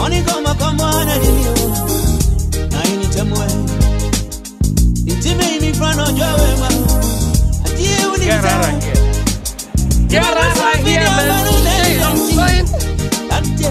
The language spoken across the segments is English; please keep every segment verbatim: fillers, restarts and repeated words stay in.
Oni koma kama na nini na ini temwe intime ni frano jawe ma atie uni get out of here get out of here man hey I'm saying atie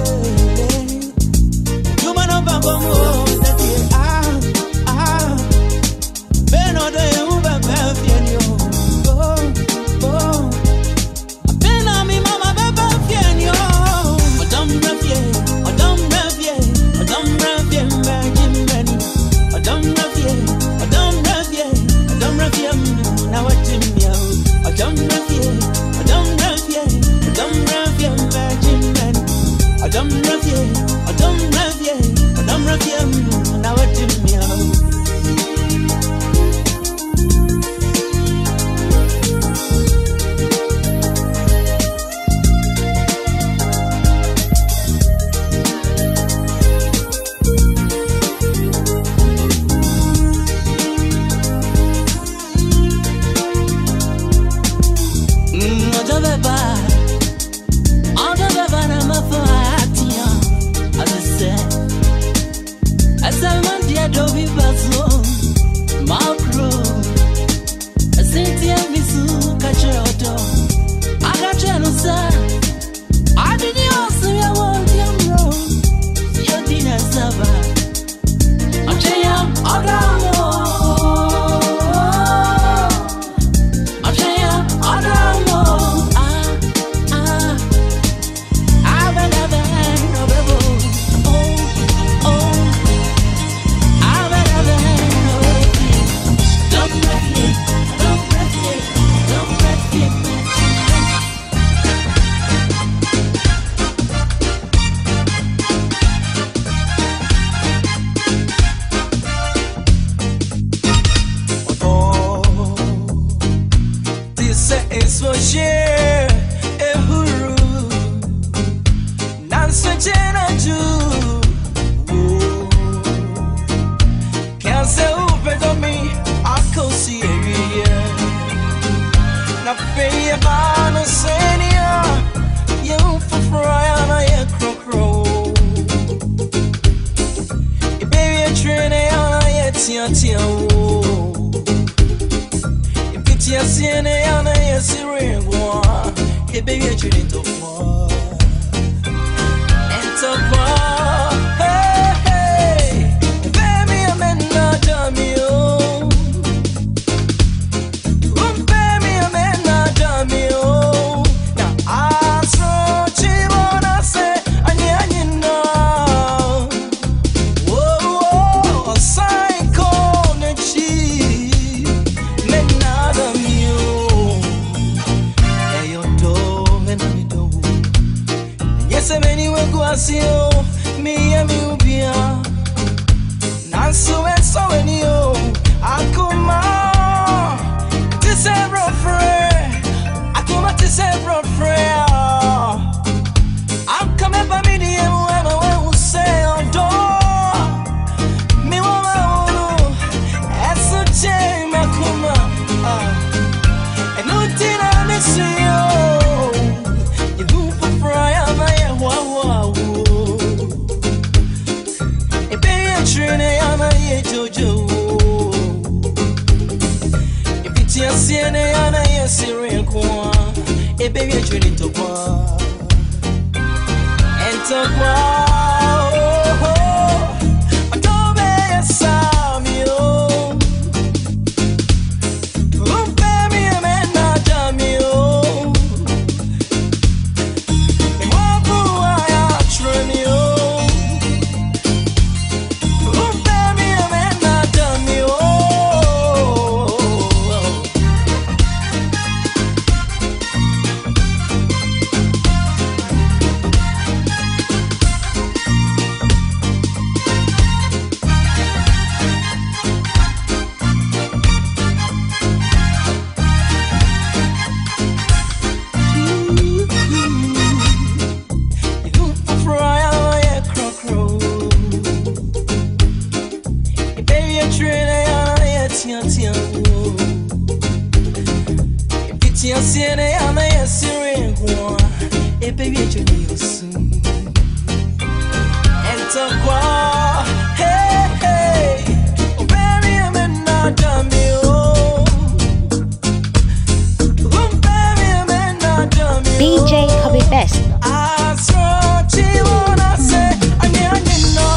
yuma no bambo mo atie ah ah beno de uba mafia oh oh apena mi mama baba fienyo madam rafie madam rafie madam rafie magimani madam rafie madam rafie madam rafie na watimia madam rafie madam rafie madam rafie magimani madam rafie madam rafie madam rafie na watimia so quiet. Hey, hey, oh baby, I'm in a dummy, oh. Oh baby, I'm in a dummy. D J Copy Best. I saw you wanna say, I didn't know.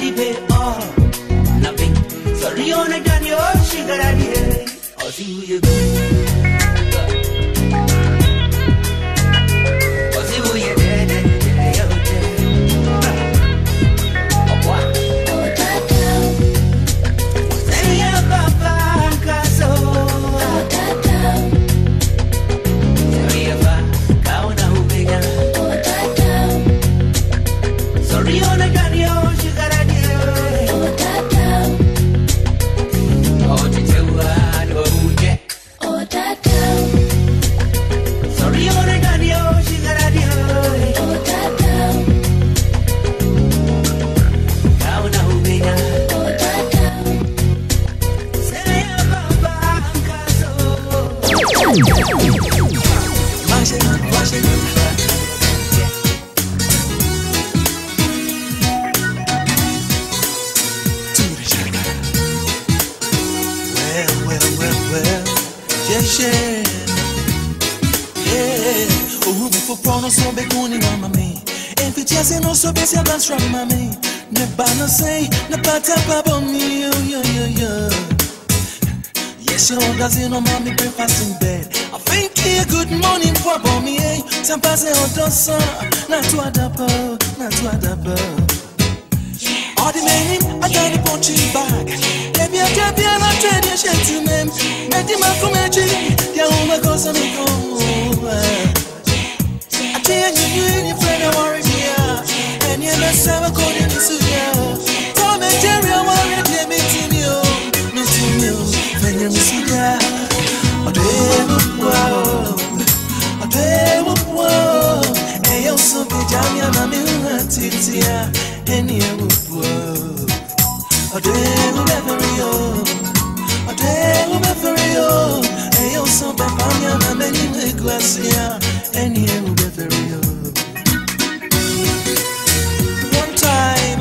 the bay, oh, nothing. Sorry, on a gun, your sugar and here. I'll see who you go. I'll see who you dead. Oh, what? Oh, Dada. Say, yeah, Papa, Caso. Oh, Dada. Sorry, Papa, Kauna, who began. Oh, Dada. Sorry, on a gun, your sugar and here. Oh, Dada. Oh, Tituan, oh, yeah. Oh, Dada. Sorry, on a gun, your sugar and here. Oh, Dada. Kauna, who began. Oh, Dada. Say, Papa, Caso. Wash it, wash it. Well, well, well, well, yeah, yeah, yeah. Oh, before prono so be kuni na mami. If it just no so be say dance from mami. Ne bana say, ne pata pa me, yo yo yo yo. Yes, you does no mommy breakfast in bed. I think a good morning for me, eh? Some pass on dosa, not to adapo, not to adapo. All the men, I got a punching bag. Maybe I can't be an attention to them. Let him have to magic. Yeah, oh my God, I'm going. I tell you, you friend, I worry me. And you're not seven calling me to you. Tom and Jerry, I worry, let me to you. Me to you. When you see that, I do wow. I do wow. Hey, you're so big, I'm your mommy, Titia. And you wow. I do never you. I do never you. Hey, you're so big, I'm your mommy, Glacia. And you never you. One time.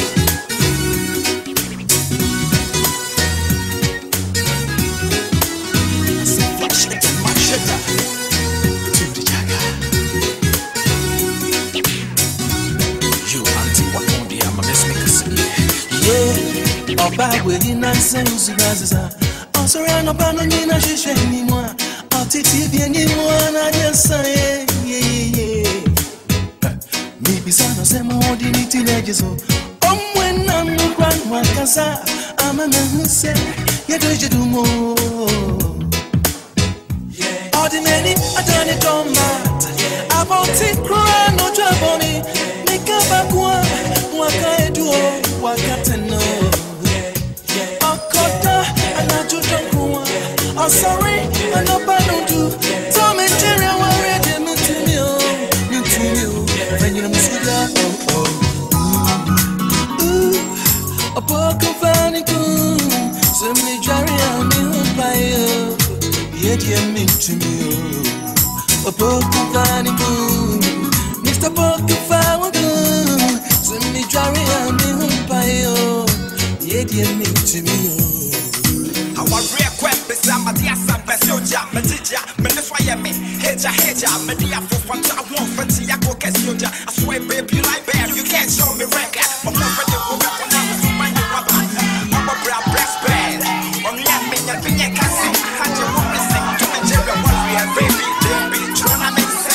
Oba we na sense gaza. On se rend au pan ni na chercher ni moi. On titi bien ni moi na dia sa yeah yeah. Mi bisana sema odi ni tinejezo. Om when na no gran wa casa. Ama na huse ya doje du mo. Yeah. Ordinary I done it on mat. About it cry no trouble me. Nika bakwa waka edu waka teno. I'm sorry, I know I don't do. Tom and Jerry, I worry, they mean to me, mean to me. When you're Musula, oh oh. Ooh, a book of funny cool. Somebody Jerry, I'm in fire. Yet you mean to me, a book of funny cool. Mister Book of Fire, somebody Jerry, I'm in fire. Yet you mean to me. I want real quick. I'm a dear son, Pessoja, Matija, Meneswaya, Heja, Heja, Media for Fanta, I want Fantia, Cocasioja. I swear, baby, you like bear, you can't show me record. I'm not ready for that when I was my rubber. I'm a brown breast bed. Only I mean, I've been a castle. I had your woman sing to the Jerry, what we have, baby, they'll be trying to make sense.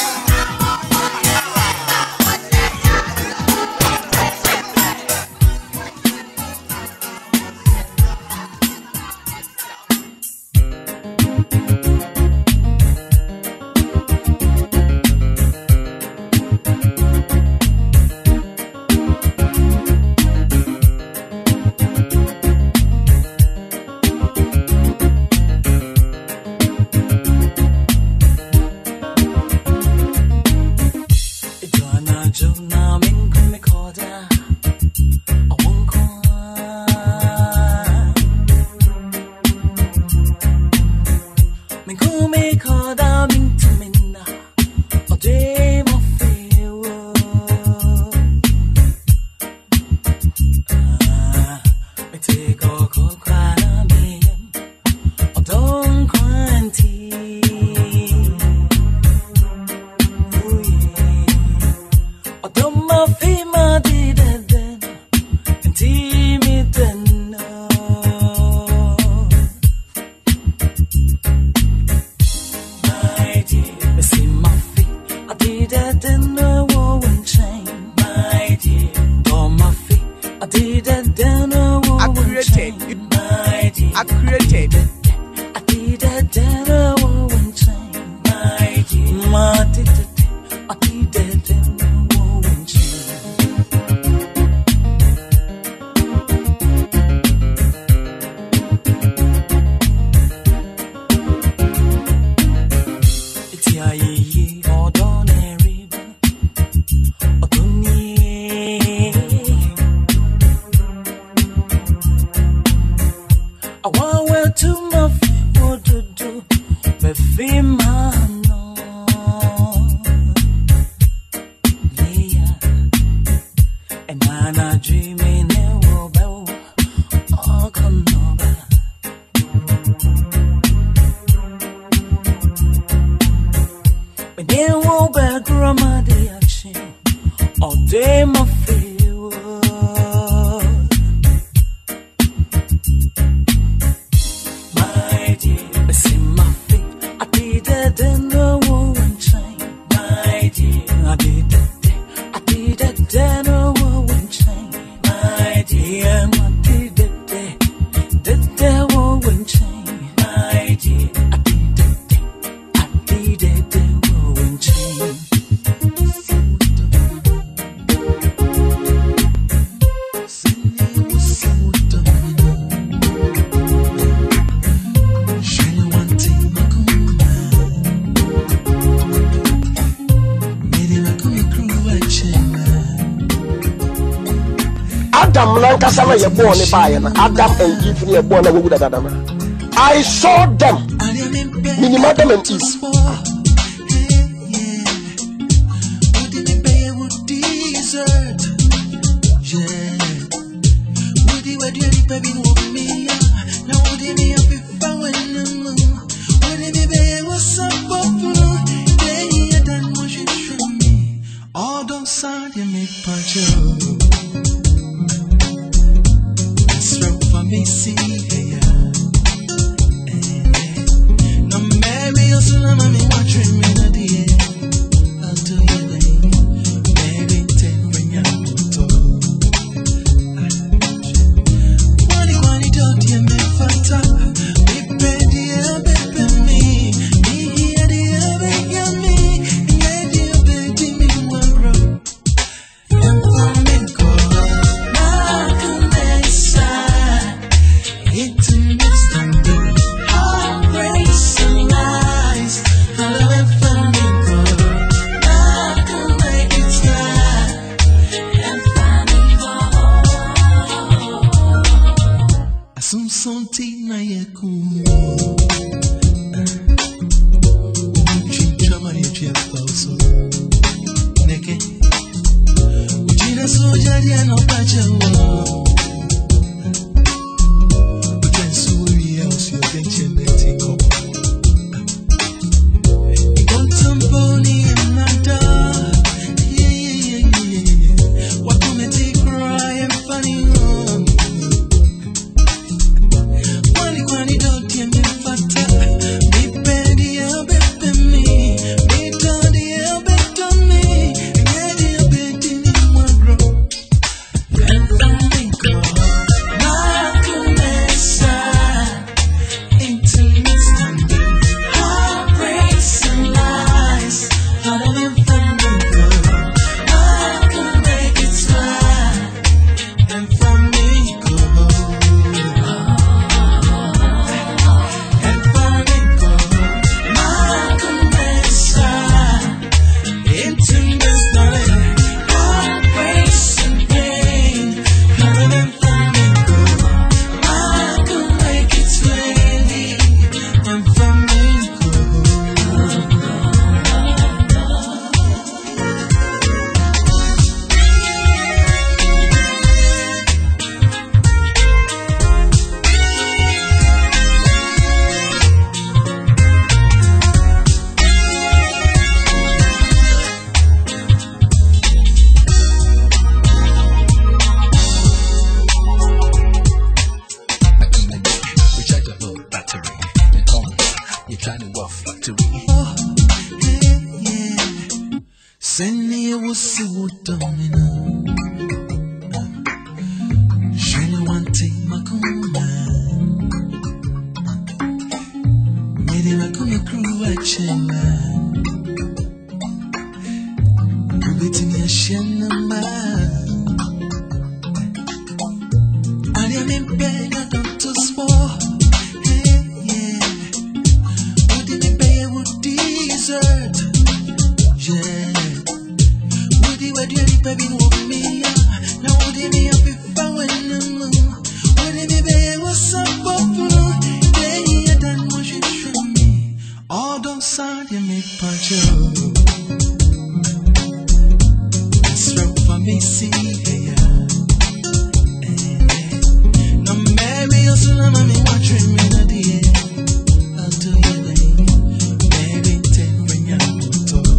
Fima di Dede, it in a woe and chain, my dear. On my feet, I did it in a woe and chain, my dear. I created it. I did it in a woe and chain, my dear. My did it, I did it in a woe and chain. It's ya ye, or don't river, or don't ye. I want where to my feet, to do, but feel my no. Yeah, and I'm dreaming about all come over. When you walk back, grandma, the action, all day my feel. My dear, see my feet. I did it in the woven chain. My dear, I did it. I did it in the woven chain. My dear, I did it. Did the woven chain. My dear, I did it. I did it the woven chain. Adam Lankasama ye born in Adam and Eve ye born with Dada. I saw them. Minimum and East. All those sound you make punch. Me see here. No maybe you'll still have me watching me na die. I'll do your name. Maybe ten when you're told. Wani wani don't you me fata. Me pedi a baby me. Me here the baby me. Yeah the baby me waro. And for me go. Na kumesa. It's a mist and blue, heartbreaks and lies. Hello and flamingo, I can make it fly. And flamingo, asum sonti na yeku. Chinchama yechiampong so. Neke, ujina soja dia no pachawo. Send me a wussy wood domino. Surely one take my command. Maybe I come crew a chela. You bet me a shenna man. I am in bed, I don't to sport. Hey, yeah. Would it be a wood desert? Yeah. Would you baby move me? Now would it be a bit fun when the moon? Would it be what's up for yeah, then what you show me? All those sound you make punch you. It's rough for me, see, yeah. No, maybe you're so long, I'm watching me, no, dear. I'll do you, baby. Baby, take me out to talk.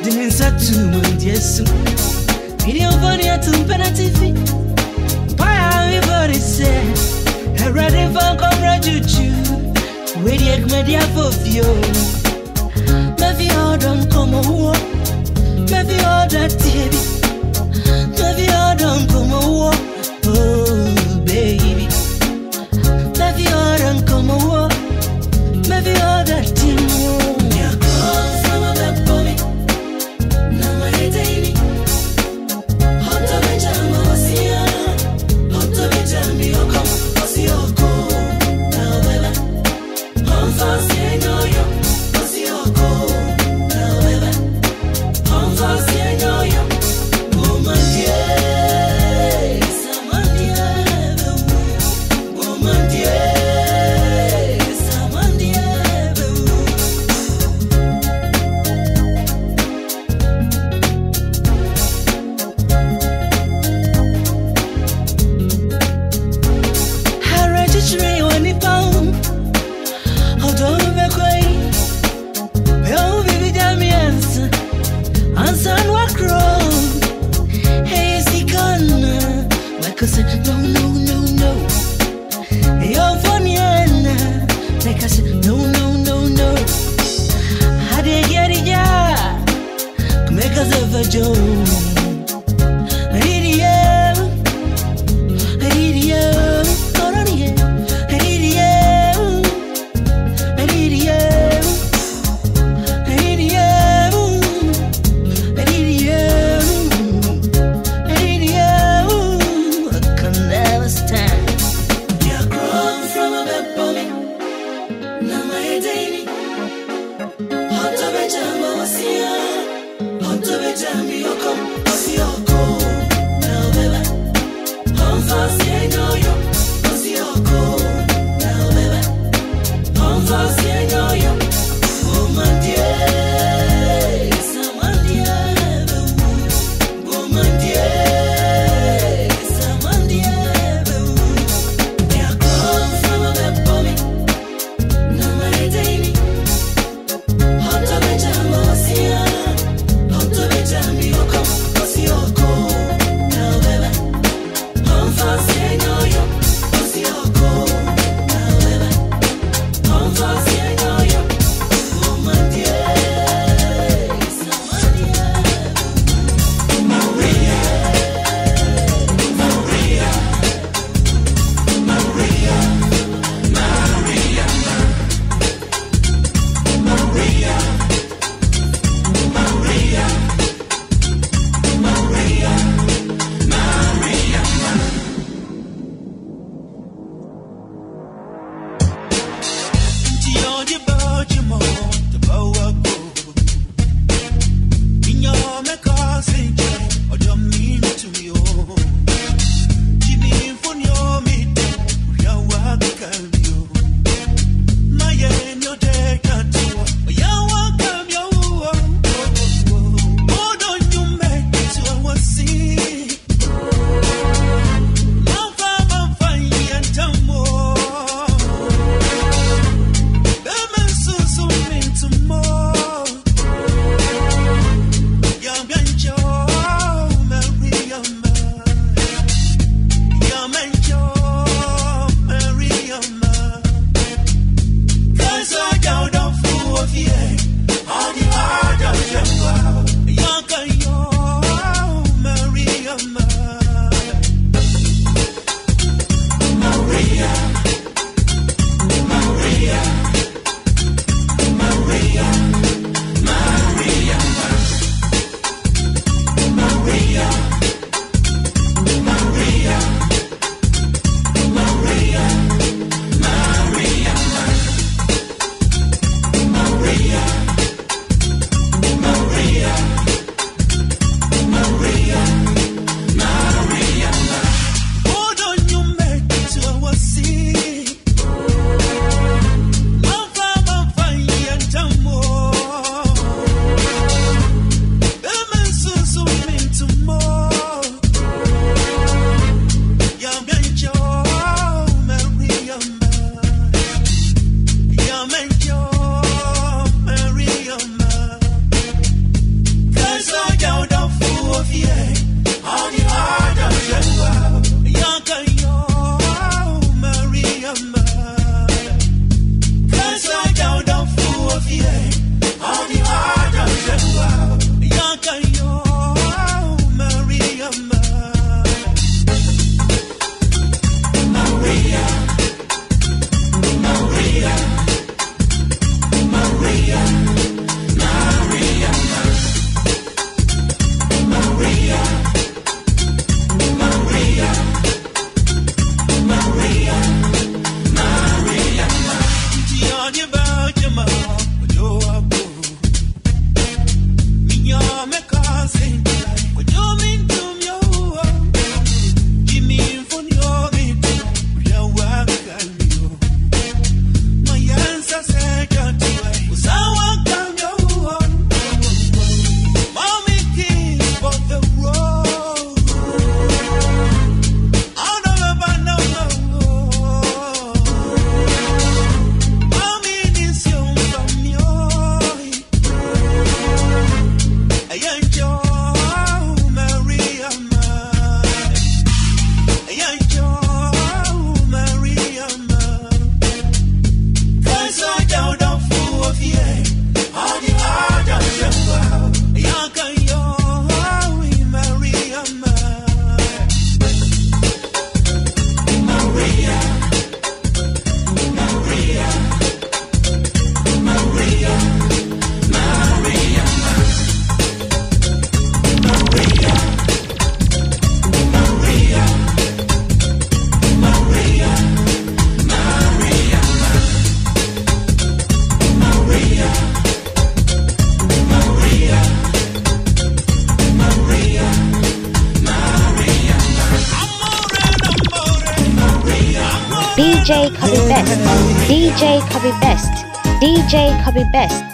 didn't set to my yes. Video funny at two penalty fee. Why everybody said, I ready for comrade you. Wait, you media for you. Maybe all don't come over. Maybe all that T V. Maybe all don't come over. Oh, baby. Maybe all don't come over. Maybe all that team. Yeah, come from a back for me. Now my daily. Hot to be jam, oh, see ya. Hot to be jam, you come, oh, see ya, go. Now, baby. I'm fast, yeah, no, yo. Oh, see ya, go. Now, baby. I'm fast, yeah, no, yo. Oh, my dear. Someone, dear. Oh, my dear. No, no, no, no. You're funny, Anna. Like I said, no, no, no, no. How do you get it, yeah? Make us a virgin. I need you. I need you. Hold on here. I need you. I need you. I need you. I need you. I need you. I can never stand. You're grown from a bed for me. Now my daily. Hot to be jam, oh, see ya. Hot to be jam, you come. D J Copy Best, D J Copy Best, D J Copy Best.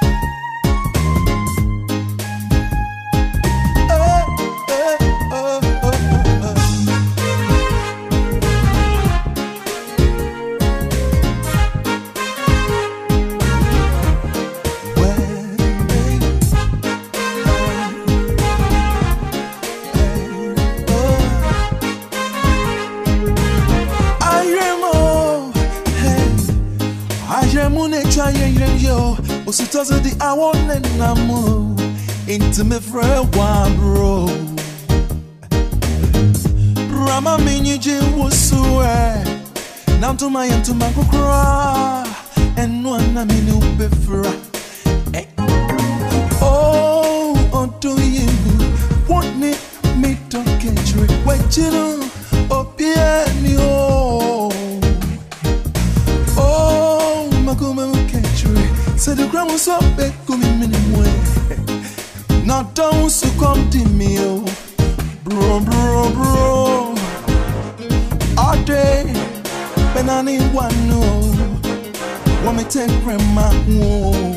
Ositazo di awone namu into me friend one bro. Rama minyi je wosue. Now to my into my kukra and one na minu befra. Oh, onto you. Want me me to catch you. Wait you know, oh yeah me oh. Oh, makuma catch you. Say the ground was up, back coming minimum. Not down, so come to me, oh, bro, bro, bro. All day, when I need one, no. Want me take grandma, oh.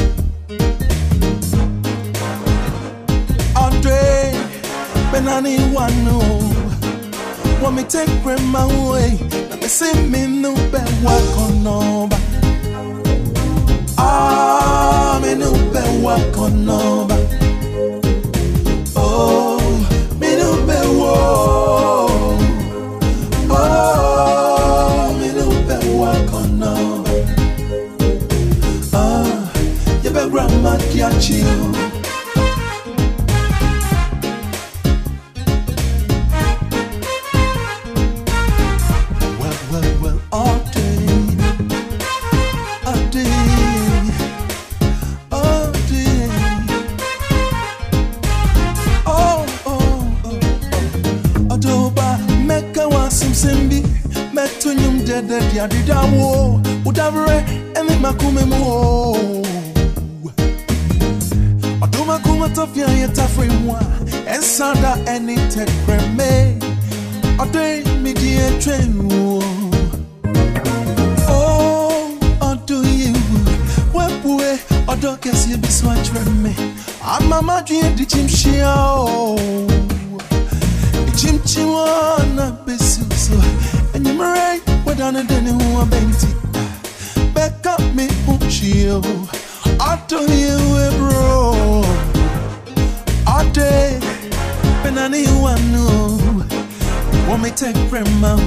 All day, when I need one, no. Want me take grandma away. Let me see me no bad work on no. Ah, me no be walk over. Oh, me no be walk. Oh, me no be walk over. Ah, you be grandma catch you. Well, well, well, all day, all day. Dede dia dida wo udavre emi makume mo Oduma kuma tofia yeta free moi ensanda eni tekreme Ode mi die train wo Oh onto you wepue odo kesi bi so atreme Amama due di chimshia o Chimchi wana besuso and you right down and then who are benti back up me unchio I tell you bro all day grandma.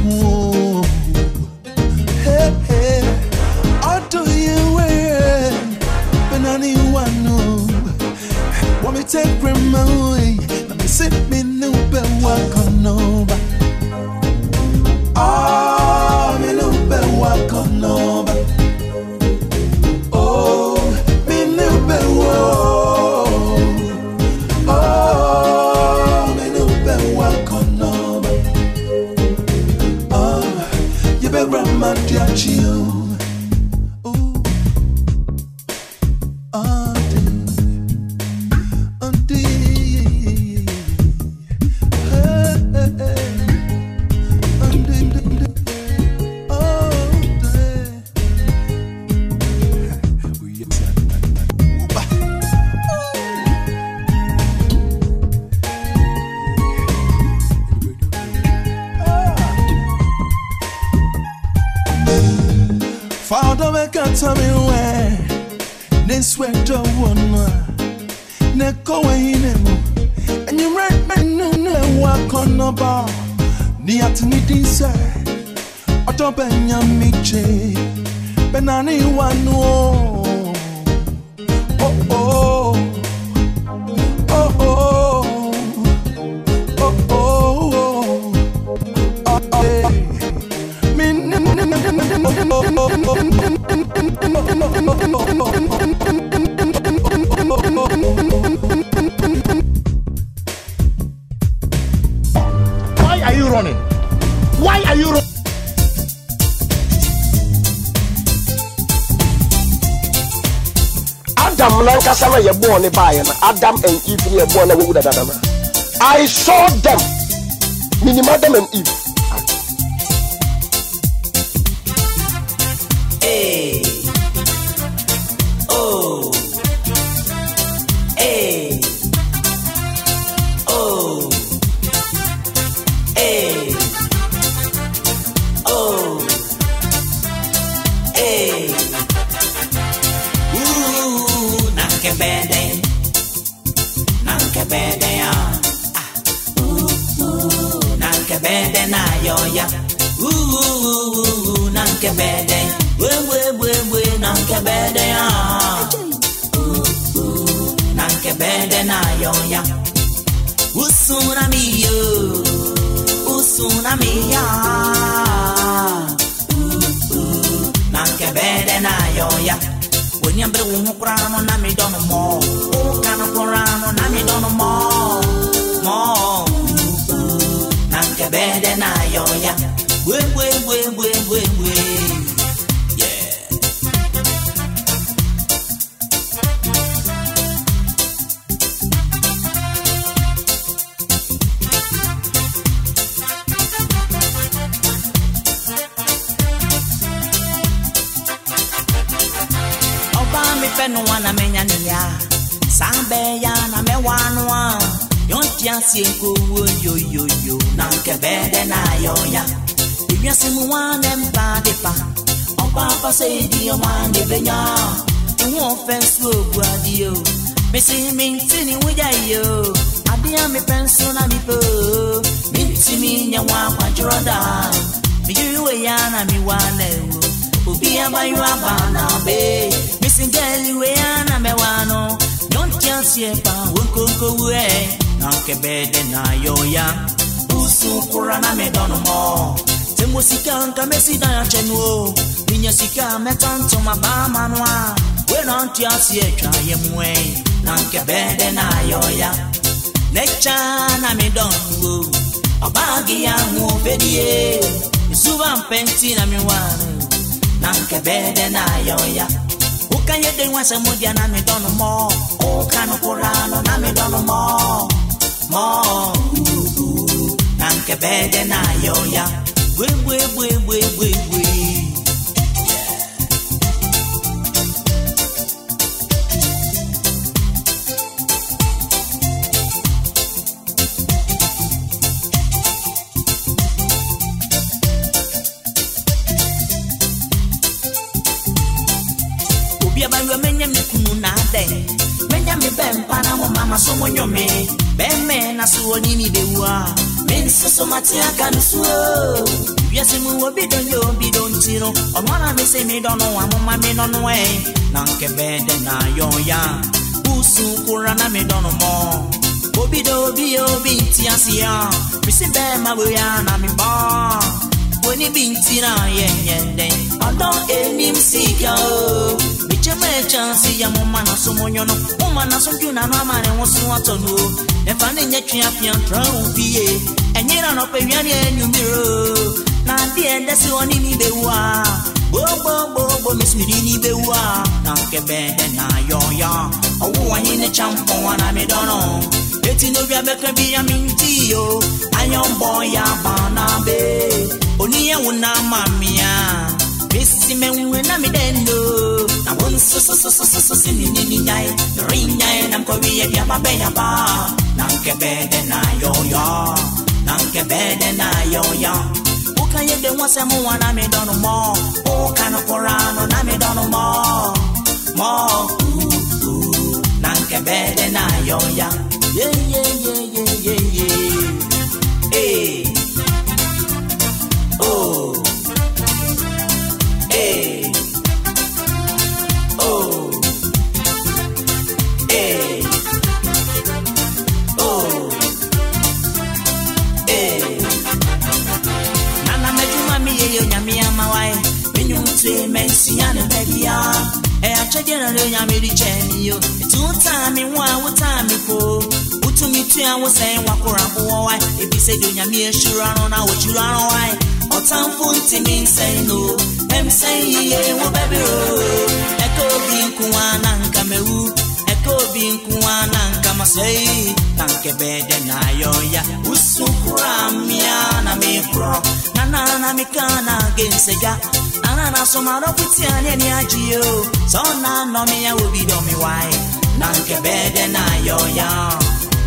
Hey, hey, what do you wear? But I need one no. Want me take grandma away? Let me sit me no be walk on over. Ah, me no be walk on over. Oh, me no be walk. Oh, me no be walk on over. Oh, you be grandma dear you. Father, make a tell me where this way to one Neko Wahinemo and you right man no no walk on the bar. The atnity say Otto Benyamiche Benani one no. Oh oh oh oh oh oh oh oh Why are you running? Why are you running? Adam Lankasana ye born in Bayana. Adam and Eve ye born with Dada. I saw them. Minimum Adam and Eve. Hey. Oh. Hey. Oh. Hey. Oh. Hey. Ooh, nanke bede. Nanke bede ya. Ah. Ooh, ooh, nanke bede na yo ya. Ooh, nanke bede. We we we we nanke bede ya. Ooh, ooh, nanke bede na yo ya. Usuna mi yo. Usuna mi ya. Ooh, ooh, nanke bede na yo ya. When you bring one crown na me don't more. Oh, kana crown na me don't more. More. Ooh, ooh, nanke bede na yo ya. We we we we we we. No one a menya nia Sambe ya na me wanwa Yontia sienko yo yo yo Nanke bede na yo ya Ibya simu wane mpade pa Opa pa se di wane benya Iwo offense wo buadi yo Misi minti ni wija yo Adia mi penso na mi po Minti mi nya wakwa jiroda Mijuwe ya na mi wane wo Ubi abayu abana be Missingeli we ana me wano Yontia siepa wonko we Nanke bede na yo ya Usu kurana me dono mo Temo sika nka mesida ya chenu Minya sika metanto mabama noa We nantia sieka ye mwe Nanke bede na yo ya Necha na me dono Abagi ya mu bedie Isuba mpenti na me wano Nanke bede na yo ya Ukanye de wansa modia na me dono mo Ukano kurano na me dono mo Mo Nanke bede na yo ya We we we we we we Menya mi bempa na mo mama so mo nyome Bemme na suoni ni dewa Minso Matia Canso. Yes, you will be done, you'll be done, Tino. On one I may say, me don't know, I'm on my main on the way. Nanke bed and I, yo, ya. Usu Kurana, me don't know more. Obido, Bio, Bintiasia. Missing them, my way, and I'm in bar. When you been Tina, yeah, yeah, then. I don't any seek yo. Bitch, a chance, ya woman, or someone, you know, woman, or some you know, man, and what's what to know. If I didn't get champion, drown, be and you don't know, pay any mirror. Now, the end, that's the only me, the wa. Bo, bo, bo, bo, Miss Midini, the wa. Nanke bed and I, yo, ya. Oh, I in the Acheampong, and I made on on. Getting over your back, be a minty, yo. I am boy, ya, banabe. Only a una mamia. Missy men when I'm dendo. I won't so so so so so so singing in the night. Ring and I'm Korea, Yaba, Yaba. Nanke bed and I, yo, ya. Nanke bed and I, yo, ya. Who can you do once a more? I made on more. Oh, kind of Koran, I made on more. More. Ooh, ooh. Nanke bed and I, yo, ya. Yeah, yeah, yeah, yeah, yeah, yeah. Hey. Oh, hey, oh, hey, oh, hey. Nana mejuma mi yeyo nyami amawai. Minyu tse mensi ane bedia. E achedena le nyami di cheni yo. Two time wa wo time po. Utu mi tu ya wo say wakora bo wai. E bi se do nyami shura no na wo shura no wai. Otam funti min say no. Em say ye wo baby ro. Eko bi kuana nka mewu. Eko bi kuana nka masay. Tanke bede na yo ya. Usukura mia na me pro. Na na na mi kana gense ya. Ana na so ma ro puti ane ni ajio. So na no me ya wo bi do mi wai. Nanke bede na yo ya.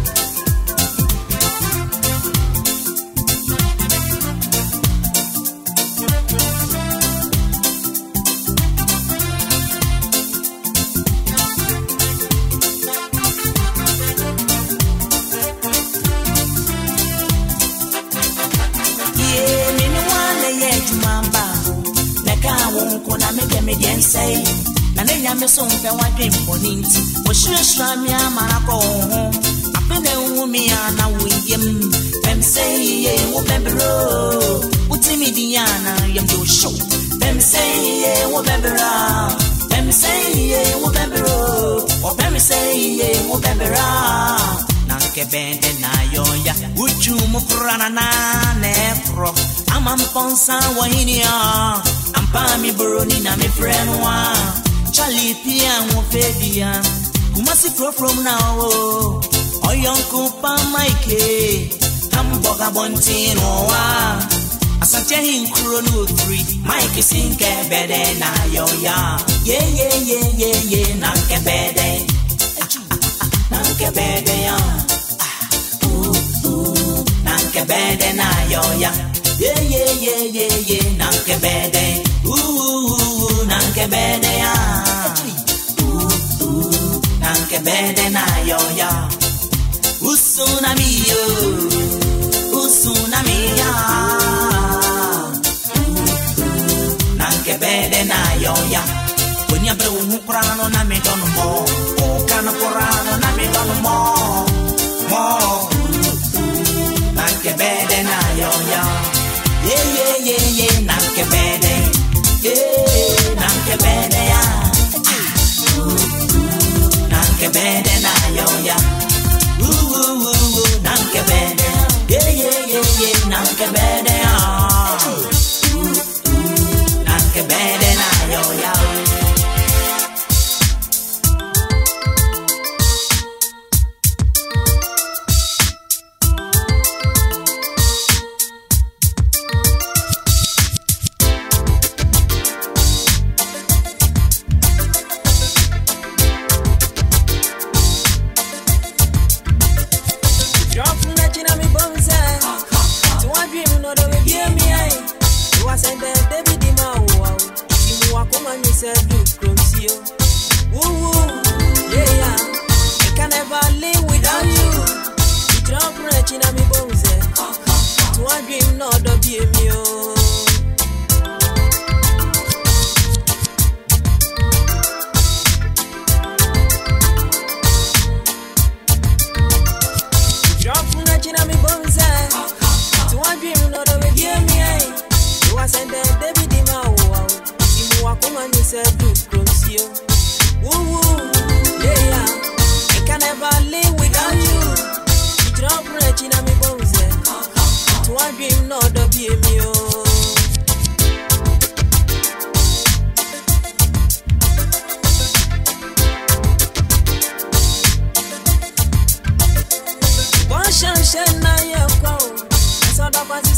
Say, Nanya Messon, what dream for Ninty, for sure, Shramia, Maraco, up in the woman, now we him, them say, ye, whatever, what's Diana, yam do show, them say, ye, whatever, them say, ye, whatever, or them say, ye, whatever, Nanke bend and Ayoya, would you Mukrana Nefro, Amamponsah, Wahinia. Ampami Buroni na me friend wa Charlie Pia mo febia Kumasi pro from now Oyonko pa Mike Hamburger Bontino wa Asante hinkuro no three Mike sinke bede na yo ya Yeah yeah yeah yeah yeah Nanke bede Nanke bede ya Ooh ooh Nanke bede na yo ya Yeah, yeah, yeah, yeah, yeah, nanke bede, ooh, nanke bede ya, ooh, ooh, nanke bede na yo ya, usunami yo, usunami ya, ooh, nanke bede na yo ya, when you blow mukrano na me don't more, oh, kana korano na me don't more, more, nanke bede na yo ya. Yeah, yeah, yeah, yeah, nanke bede, yeah, nanke bede ya, nanke bede na yo ya, ooh, ooh, ooh, nanke bede, yeah, yeah, yeah, yeah, nanke bede ya, nanke bede na yo ya.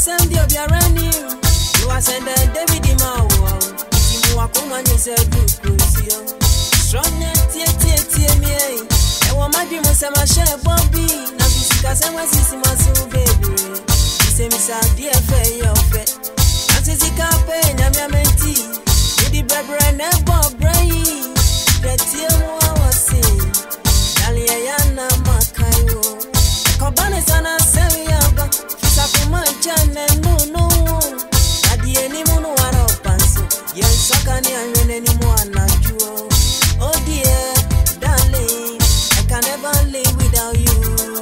send you be around you. You are send David Imao. You are come and you say do crucio. Strong net tie tie tie me. I want my dream was my share Bobby. Now this cause I was see my soul baby. He say me sa dear fair your fair. And say kape na me menti. You the bread and Bob brain. That you was say. Dali yana makayo. Kobane sana say yaba. Kisa kuma chane no no. Adi eni munu waro panso. Yen sakani anwene ni mwana juo. Oh dear, darling, I can never live without you.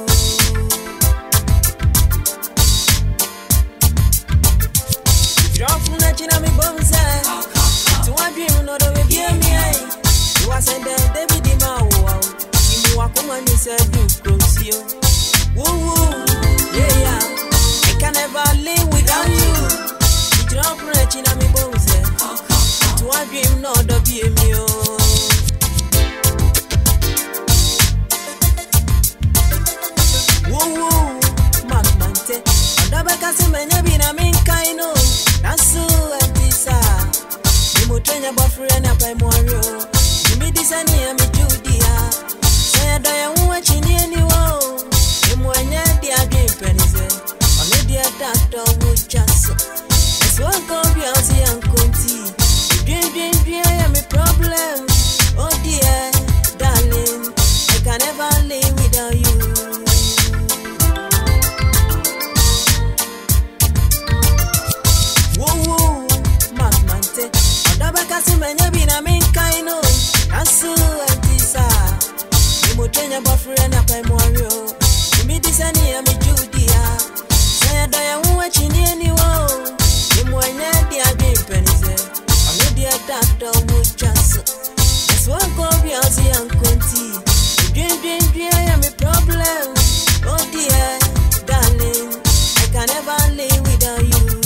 Drop from the chin of me bones, to a dream, not a review me. You are said that David Imao, you walk on and you said you cross you. Woo woo, yeah, yeah, I can never live without you. Drop from the chin of me bones, to a dream, not a B M U. Woo, Mamante, Dabakasi Menabina Minkaino, Nasu and Tisa, Nimutrenya Bofriana Paimorio, Nimidisani and Judia, said I am watching anyone, Imwanya dear dream pennies, only dear doctor would just. As one come beauty and conti, dream, dream, dream, I am a problem. Oh dear, darling, I can never live without you. Dabakasi Menabina Minkaino, Nasu and Tisa, Nimutrenya Bofriana Paimorio, Nimidisani and Judia, said I am watching anyone, Nimwanya dear dream pennies, only dear doctor would just. As one come beauty and conti, dream, dream, dream, I am a problem. Oh dear, darling, I can never live without you.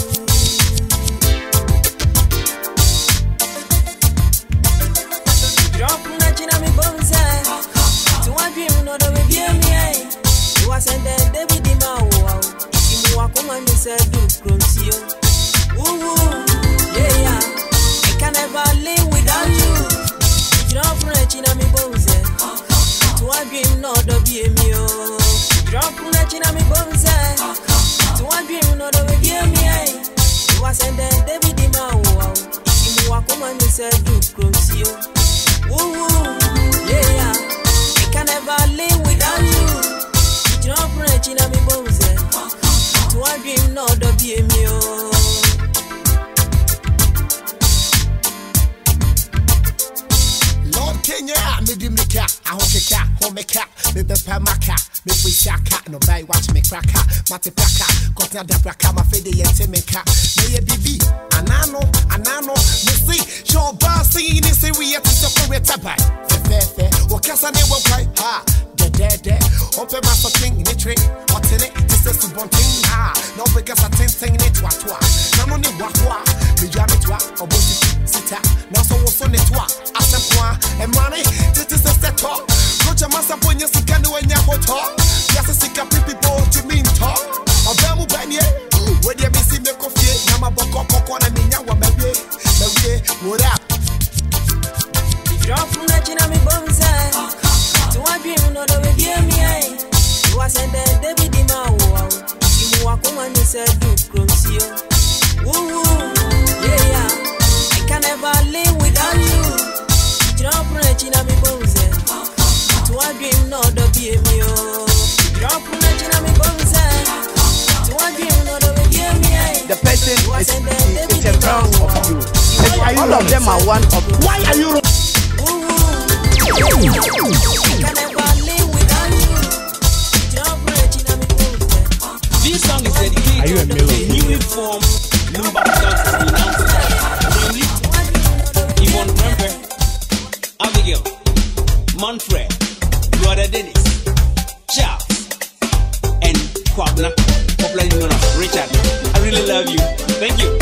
Drop from the chin of me bones, to a dream, not a review me. You are sent there, David Imao. You walk on and you said, do cross you. Woo woo, yeah, yeah. I can never live without you. Drop from the chin of me bones, to a dream, not a B M U. Drop from the chin of me bones, to a dream, not a review me. You are sent there, David Imao. You walk on and you said, do cross you. Woo woo, yeah, yeah. I can never live without you. You don't preach in me bones. To a dream, not the B M U. Lord Kenya, me dim the cat, I hope the cat, home a cat, me the pamaka, me we shaka, no buy watch me cracker, mate plaka, got the braka, my fede and temeka, may a B B, anano, anano, me see, show boss singing this area to separate tabai, fefe, or casa never quite, ha, the Dede, open my fucking in the train, what's in it, this is the one thing, ah, no because I think in it, what, what, not only what, what, me jam it, what, or what, sit up, now so what's on it, what, after one, and money, this is a set talk. Coach a massa when you can do any hotel. Yes, a sick up people to mean talk. A Bamu Banye, where you be seen the coffee, Namaboko, and Minya, maybe, maybe, what up? Drop from the chin of me bones, to a dream, not a review me. You are sent there, David Imao. You walk on and you said, do cross you. Woo woo, yeah, yeah. I can never live without you. Drop from the chin of me bones, to a dream, not the B M U. Drop from the chin of me bones, to a dream, not the B M U. The person is, is, is a round of you. All of them are one of you. Why are you? I can never live without you. Drop from the chin of me bones. This song is dedicated to the new form Lumba namely Yvonne Remper, Abigail, Manfred, Brother Dennis, Charles, and Kwabna, popularly known as Richard. I really love you. Thank you.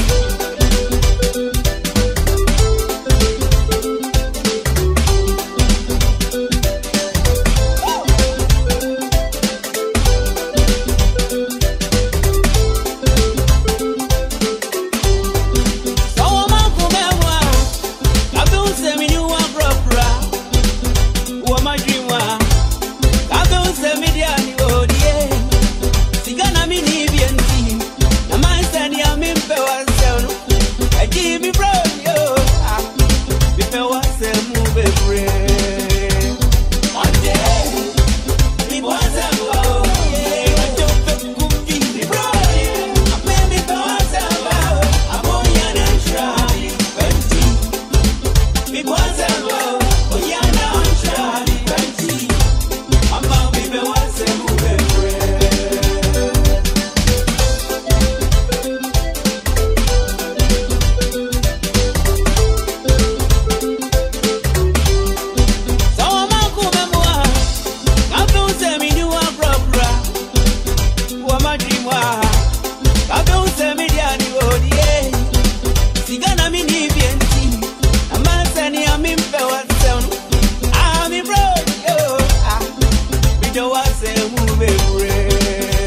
don't want to move it.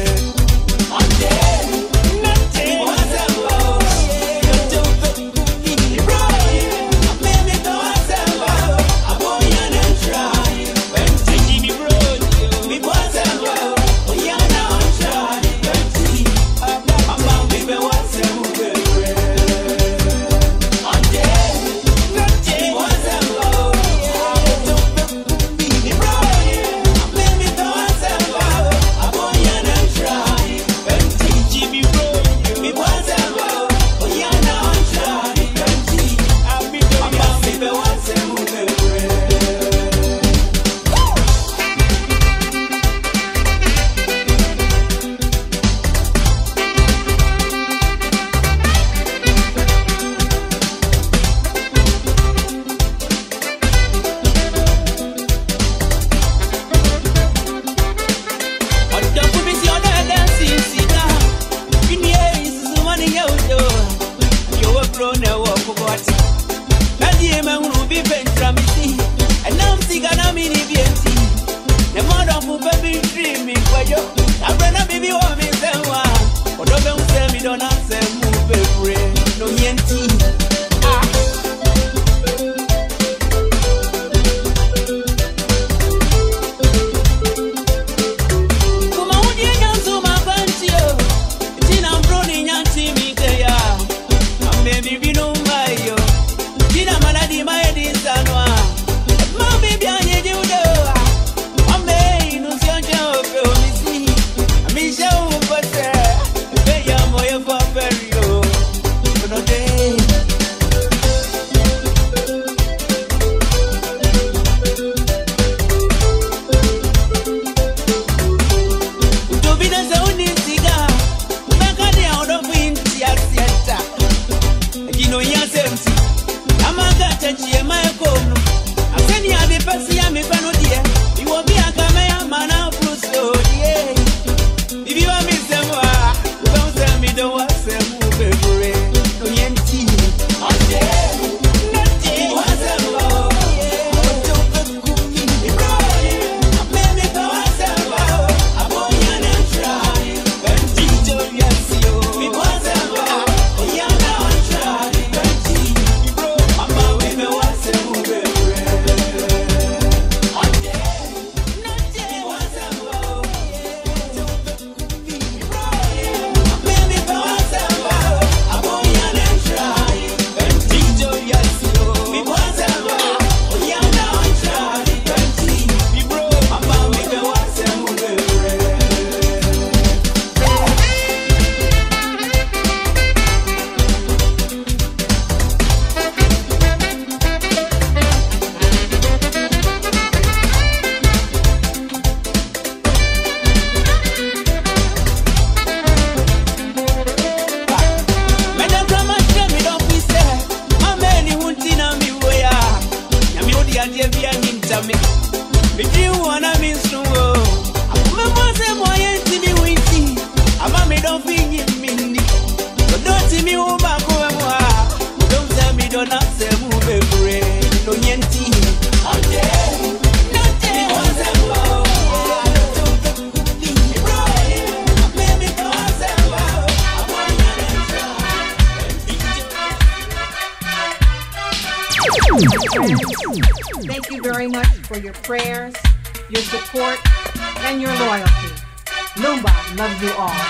Thank you very much for your prayers, your support, and your loyalty. Lumba loves you all.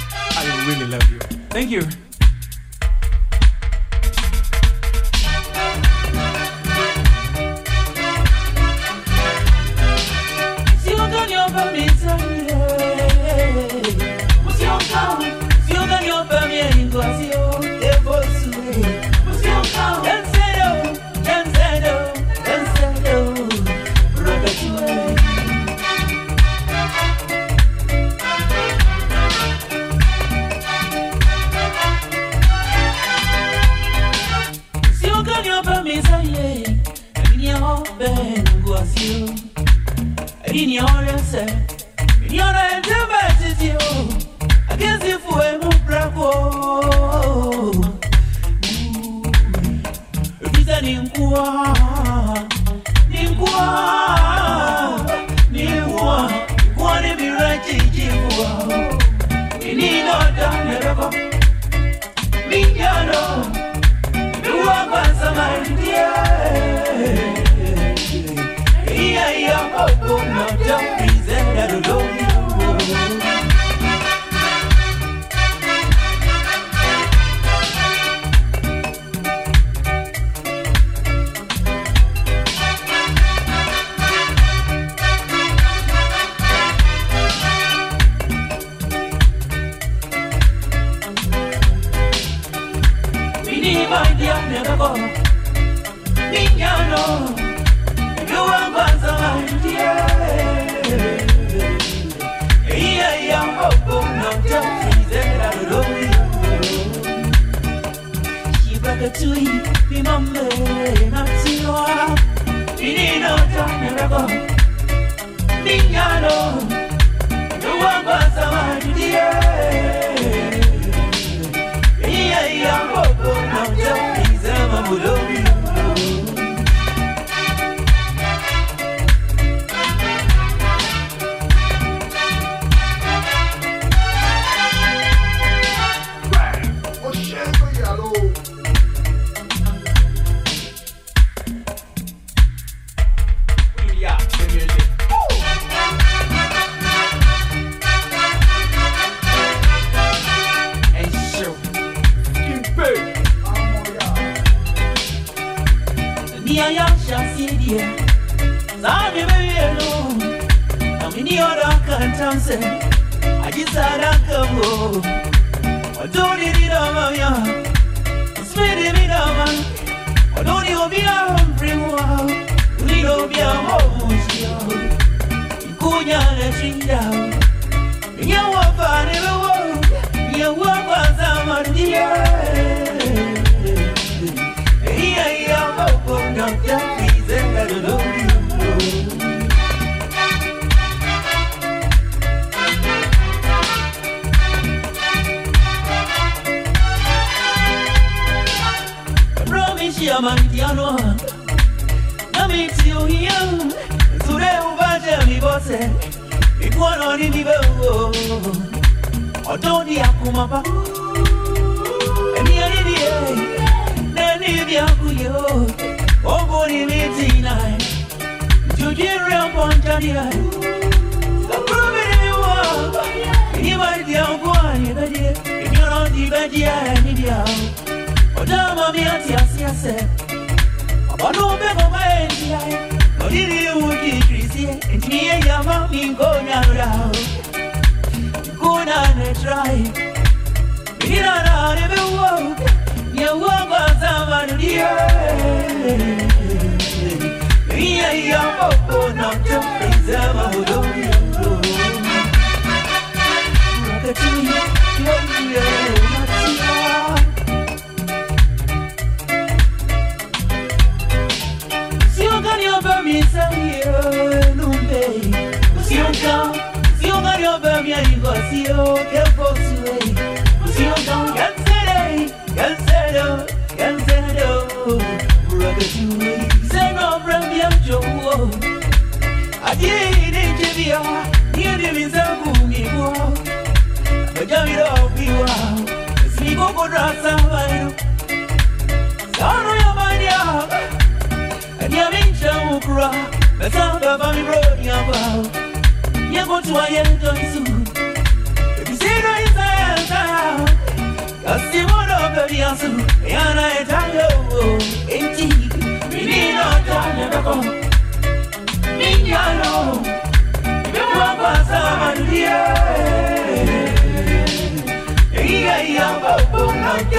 I really love you. Thank you. never go. Minyano, you are my summer, dear. Yeah, yeah, oh, oh, no, don't present that alone. Never go. Minyano, you are my son, dear. Yeah, yeah, oh, oh, no, don't present that alone. She broke a tree, be my man, not see you. We need no time, never go. Minyano, you are my son, dear. Yeah, yeah, oh, oh, no, don't present my alone. I just had a come I don't need it on ya. It's ready me down. I don't need to be a free wow. We don't be a home. You couldn't let me down. You were fine in the world. You were one summer dear. Yeah, yeah, oh, oh, don't please let it alone. Mantiano, na meet you here. So they over me boss. It won't only be well. I don't need a kumapa. And the idea, then if you are you, oh, body meeting night. To get around Pontadia. So prove it you are. You might be a boy, if you're not the bad year, I need you. Odama mi ati asiase, abano bego maendia, odiri uki krisi, engineer yama mi gonya rao, gona ne try, mira na ne be wo, ye wo ba zama nudia, iya iya popo na jump zama udoni, rakati yomi ye natia. Lumba, si on quand, si on va y bien il va si on quel faut souhaiter, si on quand, cancelo, cancelo, cancelo, rakatui, c'est non bien Joe. Adieu, Nigeria, you live in me go. The Jamiro be wow, see go go rasa vairo. Sorry, Amania, and you mean Jamukra. The sound of my road, you go to a young soon. If you see no inside, that's the one of the answer. And I tell you, indeed, we need no time never go. Minyano, you want to pass a dear. Yeah, yeah, but not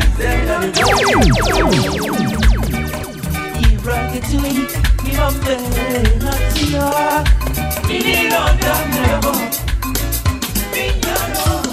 you brought it to me. Lumba, not you. We need no time never. Minyano.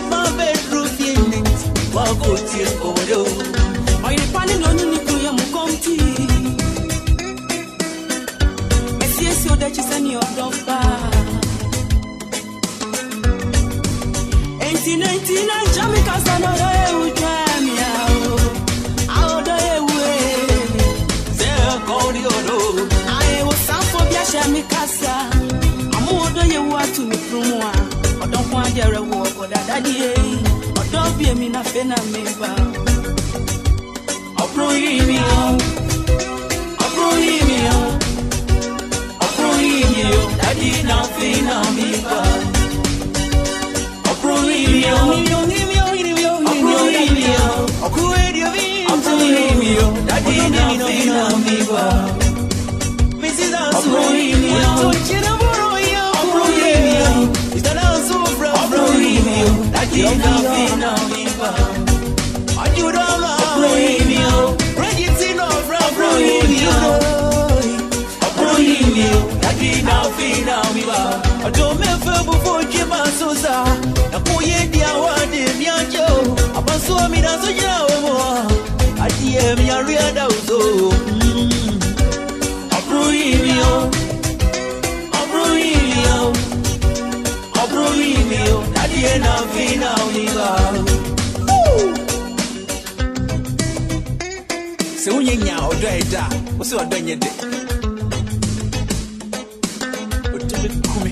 my bedroom feeling. What go to your photo? Why you planning on you to your mukomti? Messi is your that you send your doctor. eighteen ninety-nine Jamaica Sanada Ujamia. Out the way. There go the odo. I was some for Biashamikasa. I'm more than you want to me from one. I don't want your walk for that daddy. I don't be a mina fena member. Prohibio, prohibio, prohibio. Daddy now fina me ba. Prohibio, prohibio, prohibio, prohibio. Daddy now fina me ba. Missus Prohibio, prohibio. Is that also from prohibio? Daddy now fina me ba. Are you the Prohibio, Regina from Prohibio, Prohibio, Daddy now fina me ba. I don't remember before Jim Sosa. Na kuye dia wade mianjo. Abaso mi na so jina wo. Adie mi aria da uzo. Prohibio, Prohibio, Prohibio, Daddy now fina me ba. Se unye nya odo eda wo se odo nye de odo be kumi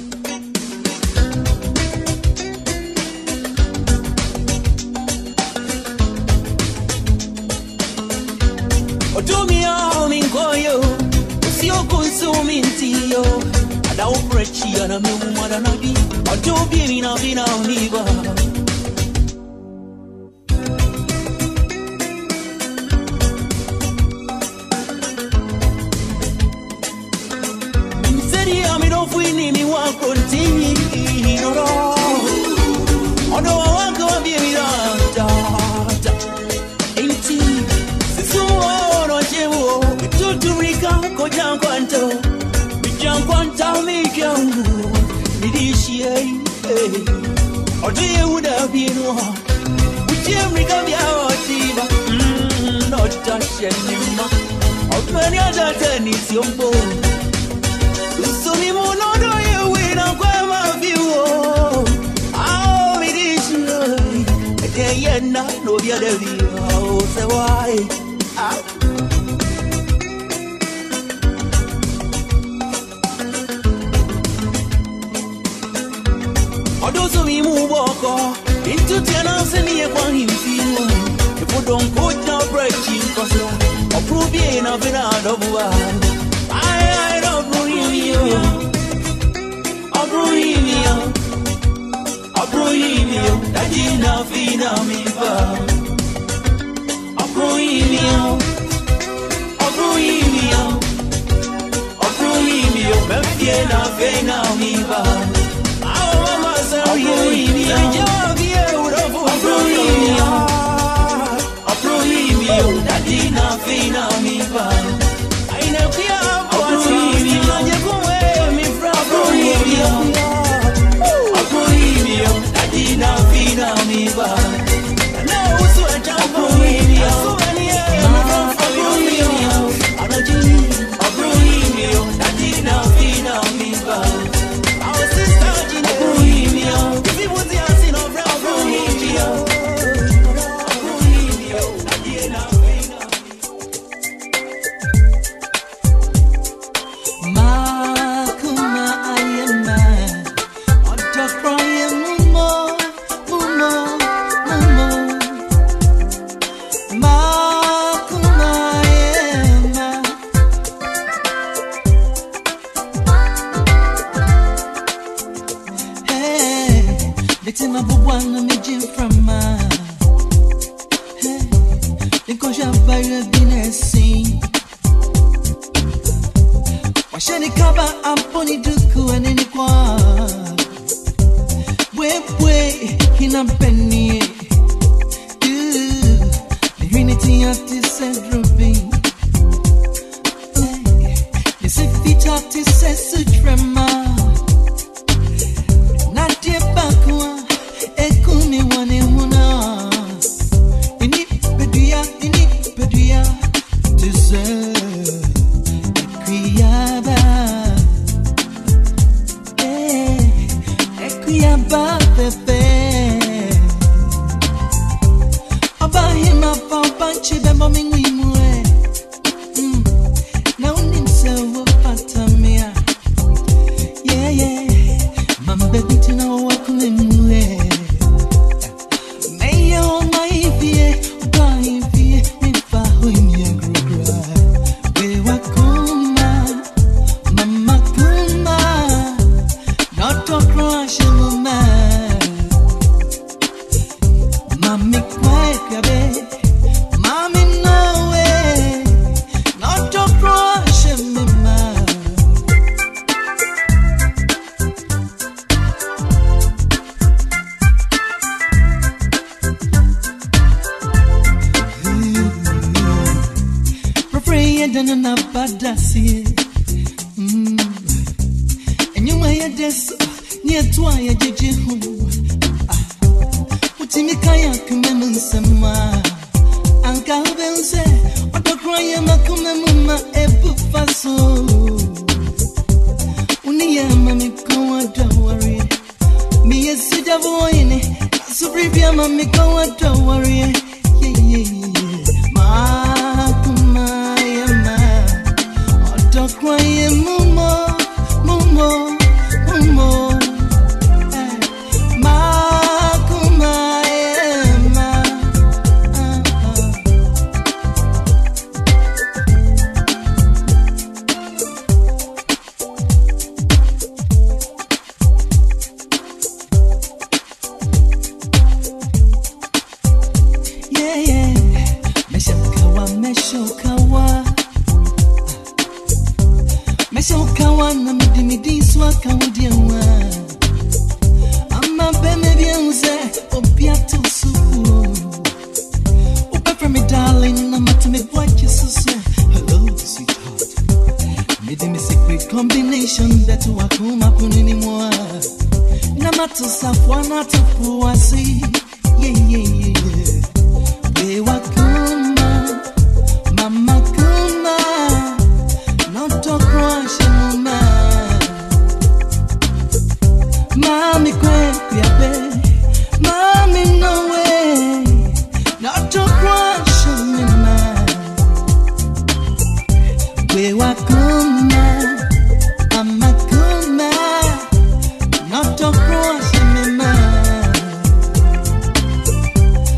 odo mi o mi koyo si o consumi ntio ada o prechi ana me mu ada na bi odo bi mi na bi na ni ba. Continue, no, oh no, I want to be me da. Eighteen, so no jewo, to to Rica, Kojo Antwi, Kojo Antwi, me jangu, me dishi, eh. Or do you would have been one? Would you Rica be our diva? Hmm, not just anymore. How many other tennis your bone? So me mo no do you win on my view. Oh, it is you. They are not no the other view. Oh, so why? Oh, those of me move walk into tenants and you want him feel. If you don't go down breaking, cause I'll prove you nothing out of one. I don't believe you. I believe you. I believe you. Daddy now fina me ba. I believe you. I believe you. I believe you. Me fie na fina me ba. I mama say you. I believe you. I believe you. Daddy now fina me ba. I know fear. Daddy now fina me ba. Now so I jump on you. So many years I'm from you. I'm a G. Daddy now fina me ba. Our sister Gina Prohibio. People they are seen of Prohibio. Daddy now fina. Makuma ayema. Odo crying mumo, mumo, mumo. Makuma ayema. Hey, victim of a one me jim from ma. Hey, because you've been a scene. Washani kaba amponi duku anini kwa Wewe hina mpeni The unity of this ruby The sifit of this sutrema Nadia bakwa Ekumi Dia ba pepe Aba hima pa panchi be mami ngwimwe Na unimse wo patamia Yeah yeah Mambe bitina wa kumemwe Meyo maifie Ubaifie Mifa huimye grugra We wakuma Mama kuma Not to crush mama Mami kweka be Mami no way Not to crush mama Pray and na badasi And you may des near twa jeje hu Utimi kaya kumem sama Anka bense odokroye makume mama ebu faso Uniya mami kwa dawari Mi yesida voine Subribia mami kwa dawari Yeah yeah yeah Makuma yama Odokroye mumo mumo mumo Makuma yama Yeah yeah Meshokawa meshokawa Meshokawa na midimidi swaka udiawa Ama beme bienze obiatu suku Upe from me darling na matame boache suse Hello sweetheart Midimi secret combination that wakuma punini mwa Na matu safwa na tupuwa si Yeah yeah yeah yeah We wakuma Mama kuma Not to crush mama Mami kwe kuyabe Mami no way Not to crush mama We wakuma Mama kuma Not to crush mama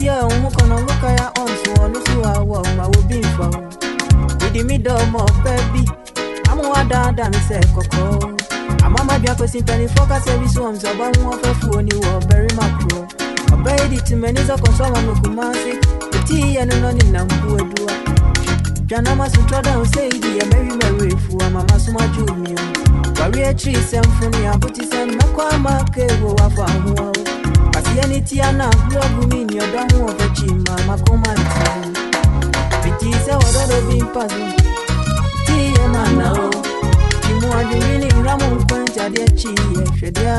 phobia on kono lokaya on so no so awo ma wo bin fo with the middle mo baby I'm wa Dada me say koko amama bia ko simpani focus service on so ba won fa fu oni wo very macro obey it many so console no kumasi ti enu no ni na mbu adua jana ma sutra down say di ya very very fu mama suma jumi wari a tree symphony abuti sem makwa make wo wa fa ho Any tiana blog me your don't want to chima makomanti. It is a order of being puzzled. Tia mana, you want the meaning Ramon Point at the chi, Shadia.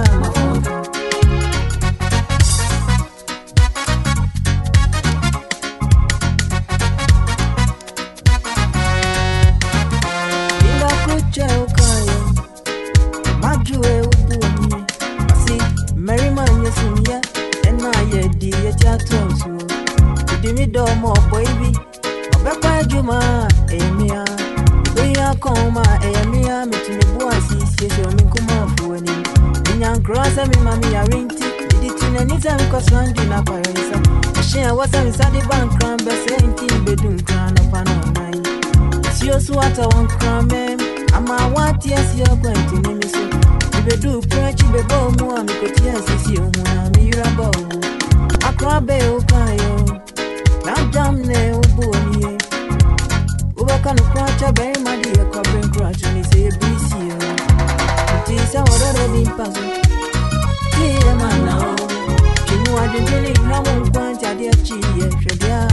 In the Kojo Antwi, Majue Ubu, I see Merryman, yes, in ya. Ye di ye chatonsu di mi do mo baby obekwa juma emia we ya koma emia metumi buasi sieso mi kuma fuani nya nkrosa mi mami ya rinti di tuna ni time ko swandi na parisa share wasa inside bank cram be senti bedun cram pa no nai sio suata won cram ama what yes you going to me so bedu preach be bo mu ami ko tia sisi o na mi rabo Akwabe ukayo, na jamne ubuni. Ubaka no kwacha very madi akwabe kwacha ni se bisi yo. Tisa wadoro bimpazo. Tiye mana o. Chimu adindini ramu kwanja dia chiye shedia.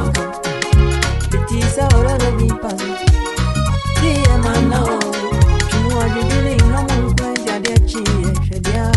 Tisa wadoro bimpazo. Tiye mana o. Chimu adindini ramu kwanja dia chiye shedia.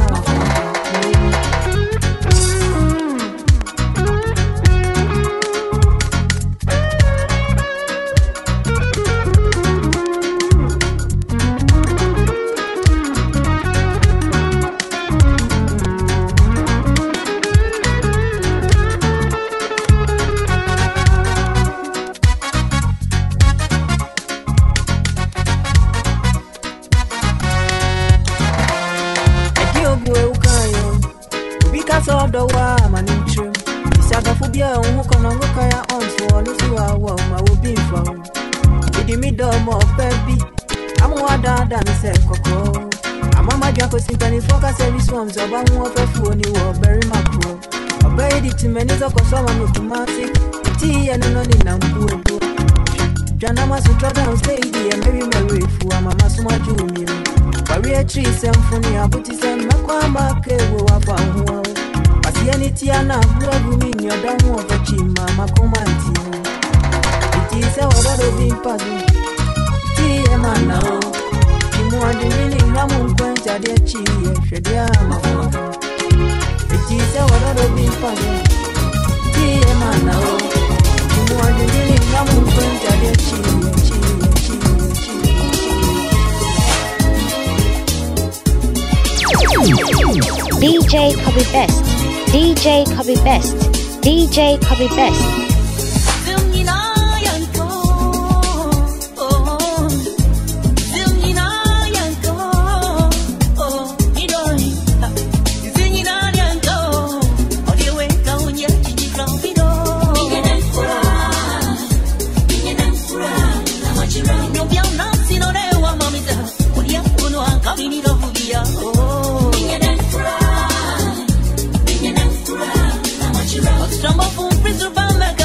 Symphony abuti sem makwa make wo wa fa ho pasi ani tiana blog mi ni odan wo fa chima makomanti it is a order of being puzzled ti e mana o kimu andi ni ramu kwanja de chi e hwedia ma it is a order of being puzzled ti e mana o kimu andi ni ramu kwanja de chi e chi D J Copy Best, D J Copy Best, D J Copy Best. Strong up, freeze, Lumba.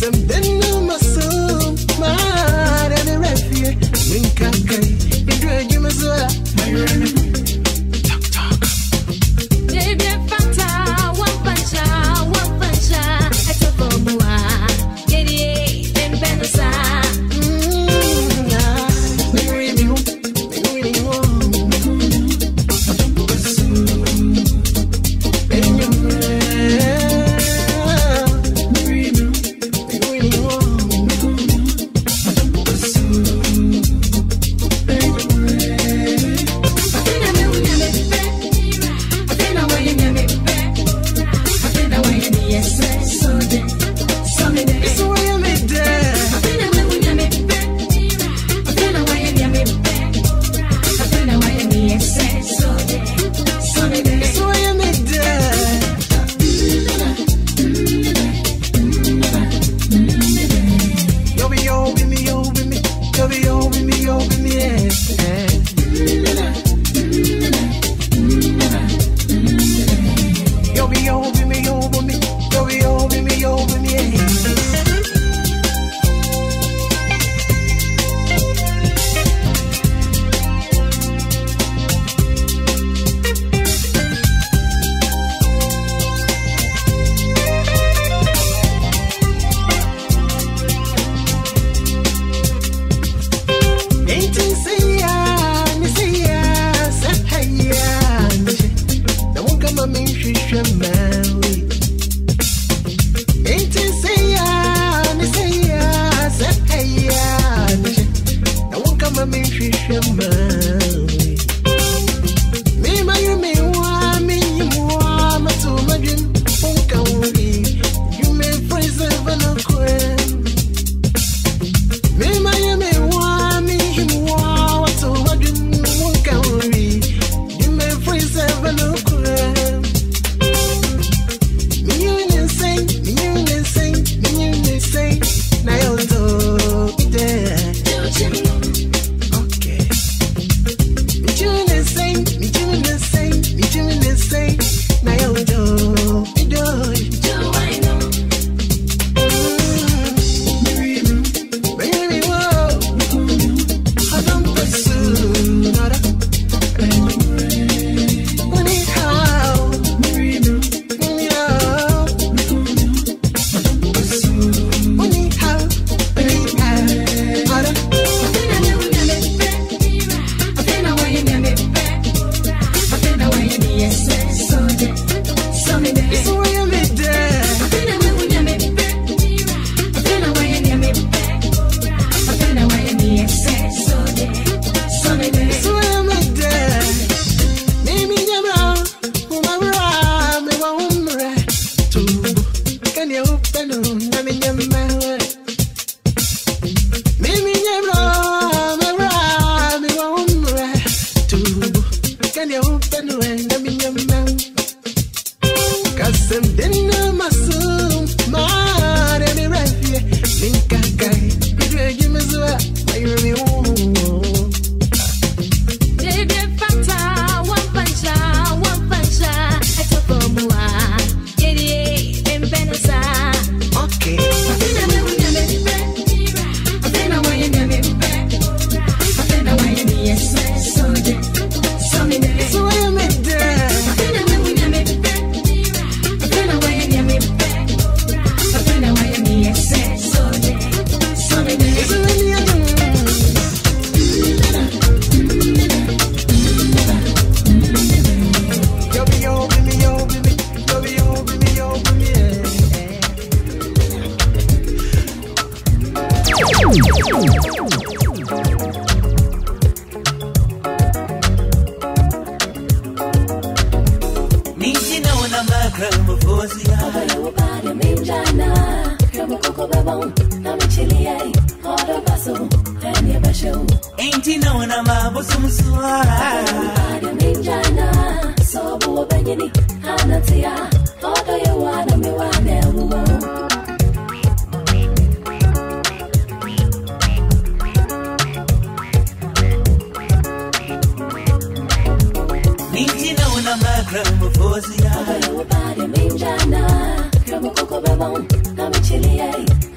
Minjana, Kramoko Babon, Namichili,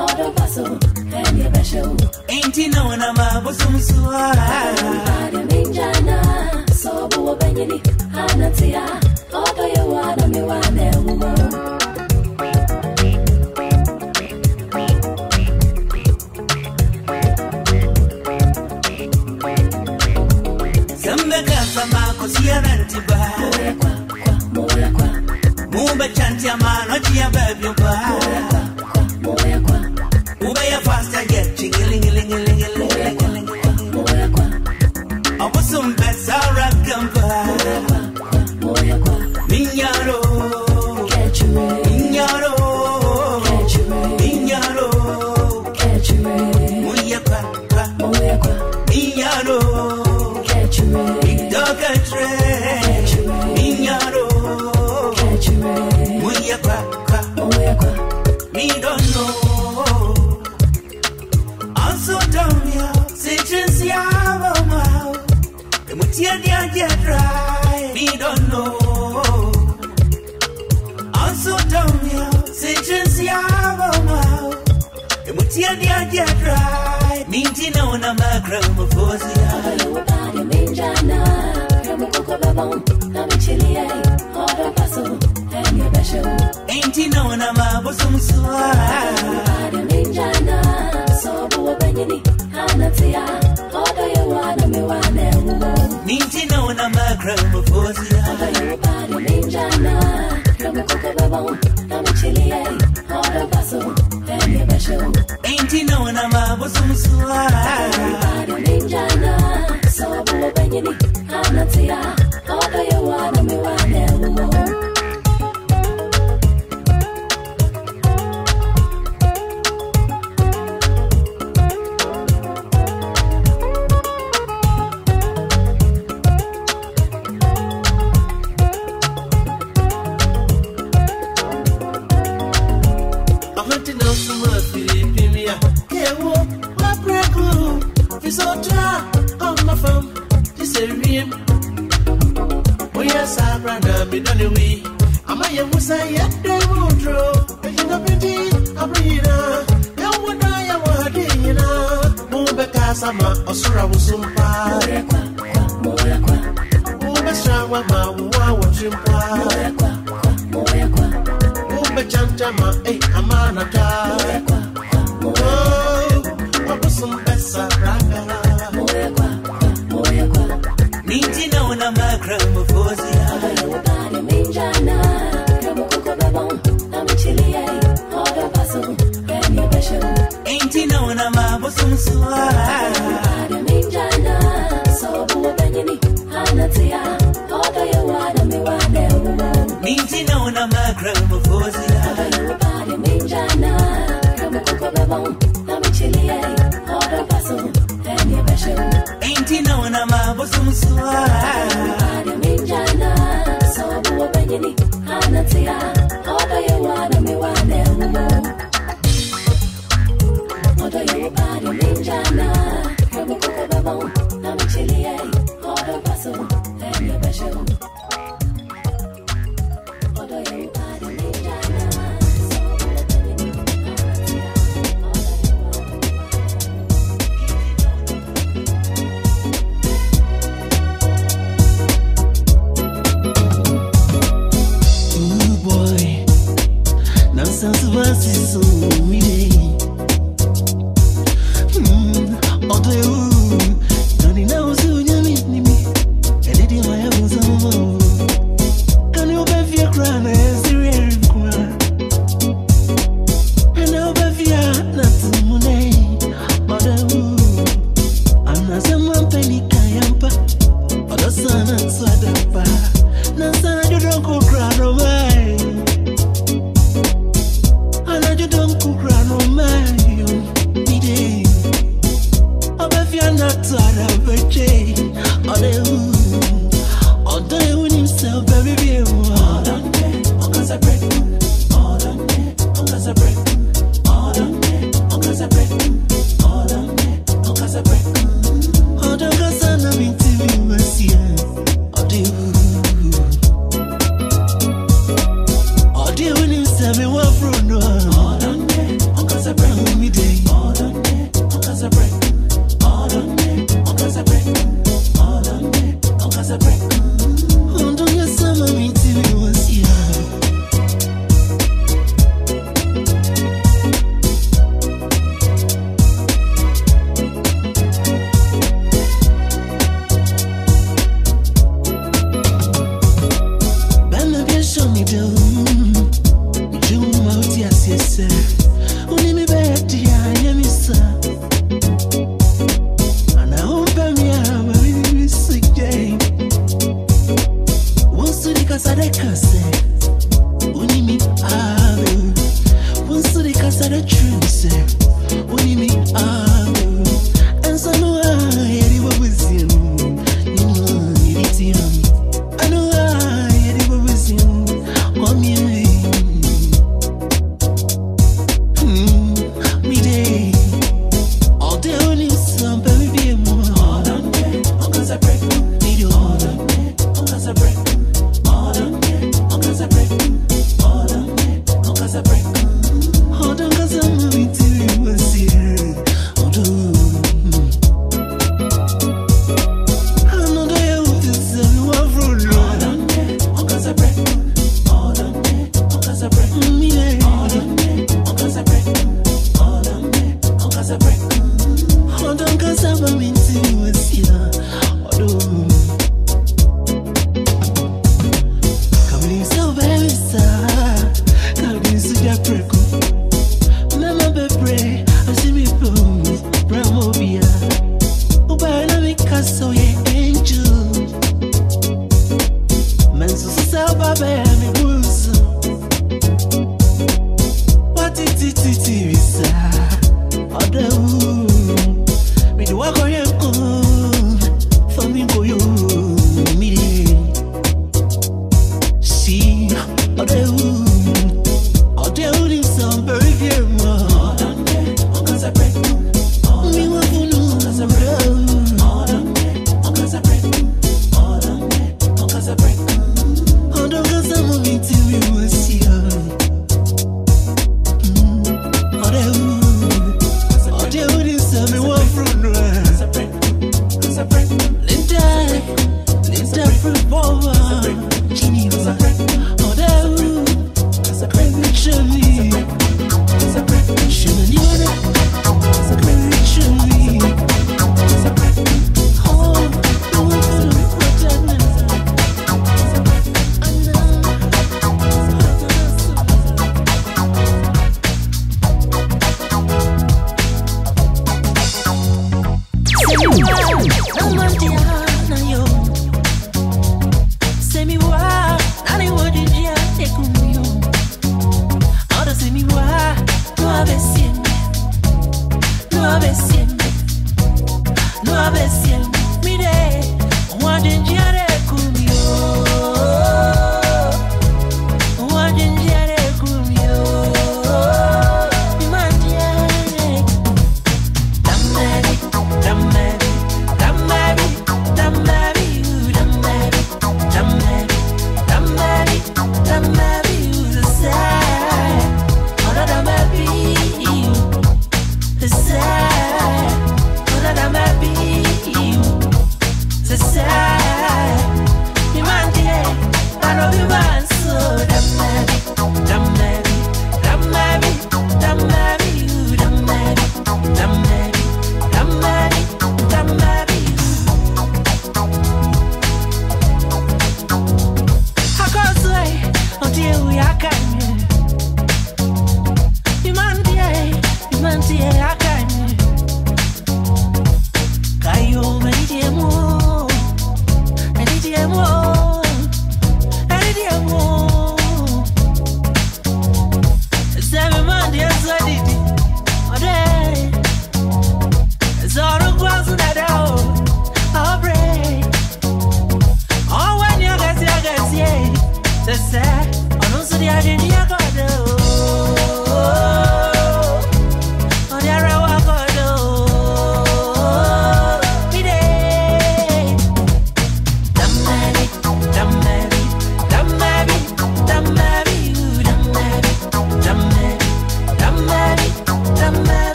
Odo Basso, and your Basho. Ain't you know when I'm a bosom swa? Minjana, so Bua Benny, Anatia, Odo Yawana, Miwane, woman. Mumba chantia mano chia baby ba. Mumba ya fasta get chingilingilingilingilingilingiling. Abusum besa rakamba. Minyaro, minyaro, minyaro, muya kwa kwa, minyaro, big dog a tray, minyaro. Me don't know. Also tell me how since you have a mouth, the material get dry. Me don't know. Also tell me how since you have a mouth, the material get dry. Me didn't know na macram of course. Everybody minjana, come cook up a bone, I'm chilly, order puzzle. Ain't you know when I'm a bosom swa? Minjana, so Bua Benny, Anatia, Odo Yawana, Miwane, Ain't you know when I'm a crumb of Fosia? Minjana, come cook up a bone, I'm chilly, Odo Basso, and your Basho. Ain't you know when I'm a bosom swa? Minjana, so Bua Benny, Anatia, Odo Yawana, Miwane. Osura wusumpa Ube shangwa ma uwa wachimpa Ube chanchama eh amana ta Wabusumpesa raka Minti na una makram of Fosia. Everybody minjana, come cook up a bone, I'm chilly, order puzzle, and your Basho. Ain't you know when I'm a bosom swa? Minjana, so Bua Benny, Anatia, order your water, me one. Minti na una makram of Fosia. Everybody minjana, come cook up a bone, I'm chilly, order puzzle, and your Basho. Ain't you know when I'm a bosom swa? Minjana, so Bua Benny, Anatia, order your water, me one. Order your body, Minjana, come cook up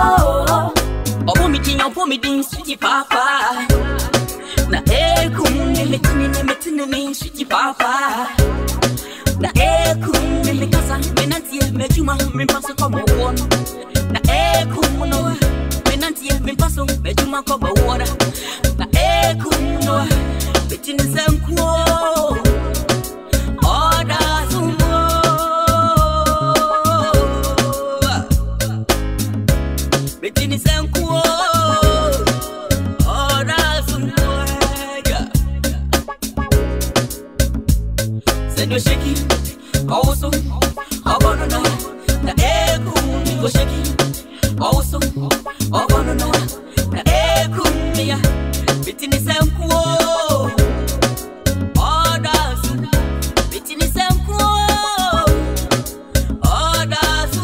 Opo mi tin, opo mi din, sweetie papa. Na ekum me metini me metini me sweetie papa. Na ekum me me kasa me nantie me juma me paso como one. Na ekum no me nantie me paso me juma como one. Na ekum no metini senkuo. Oda sumo. Metini senkuo. No shaky, also, I wanna know. The echo, go shaky, also, I wanna know. The echo, yeah, between the same quo. Orders, between the same quo. Orders,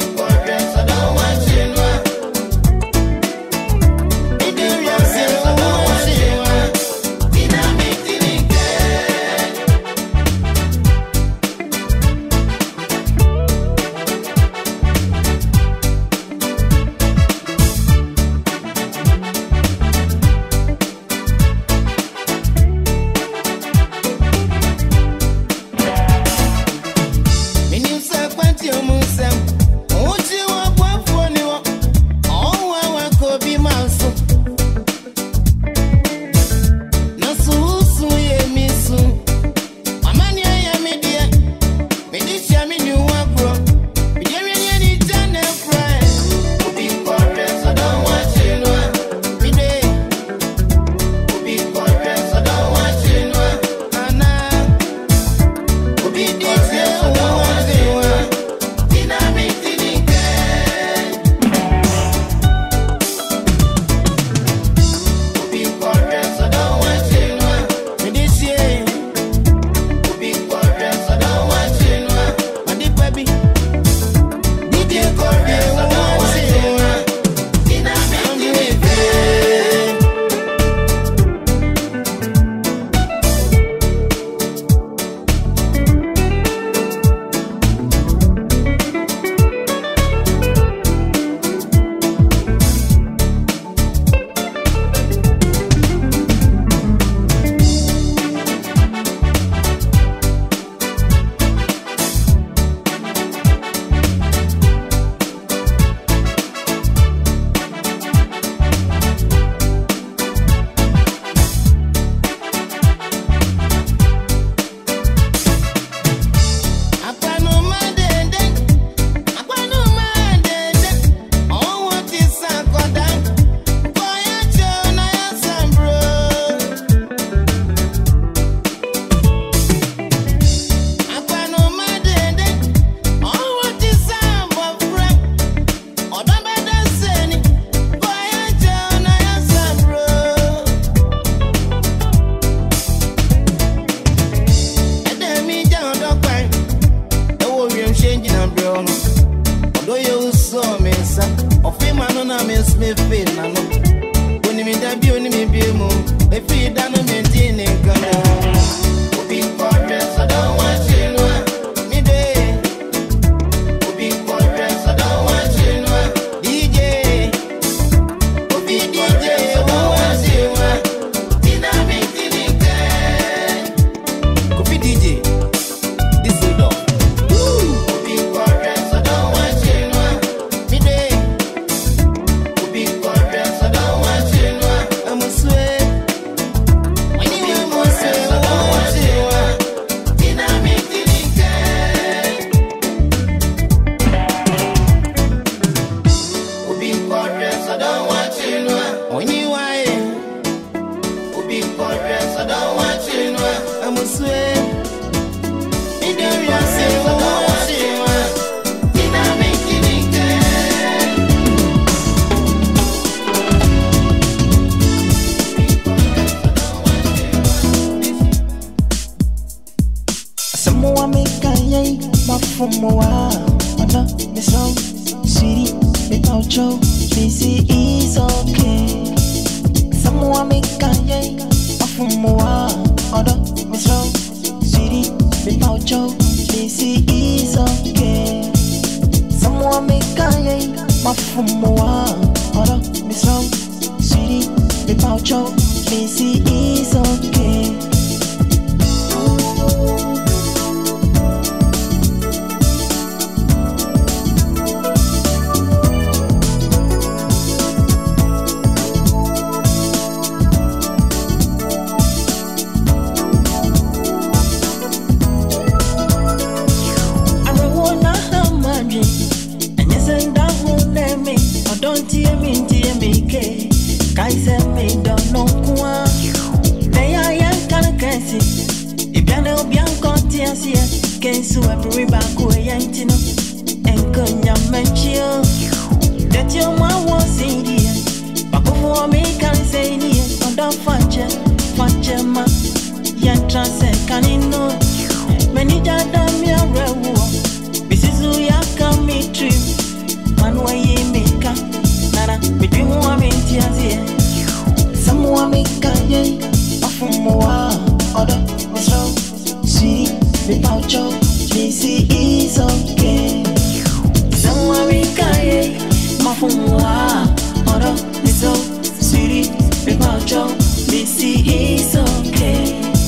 I don't want na me smith fit na no. When me da bi oni me bi mo, e fi da no me tin ne gana. Obi forest I don't want you no. Me dey. Obi forest I don't want you no. D J. Obi D J I don't want you no. Tina me tinika. Obi D J. This is dog. Obi forest I don't want you no. Me dey. Obi forest I don't want you no. I'm a sweat. When you want to I don't want you no. Tina me tinika. Obi forest I don't want you no. When you want Obi forest I don't want you no. I'm a sweat. Me don't want to I don't want you no. Tina me tinika. Someone make a yay, my fumoa. Mother, Miss Row, sweetie, make out Joe. Busy is okay. Someone make a yay, my fumoa. Mother, Miss Row, sweetie, make out Joe. Busy is okay. Someone make a yay, my fumoa. Mother, Miss Row, sweetie, make out Joe. Busy is okay. Someone make a yay, a fumoa. Order, Miss Row, sweetie, without Joe, busy is okay. Someone make a yay, my fumoa. Order, Miss Row, sweetie, without Joe, busy is okay.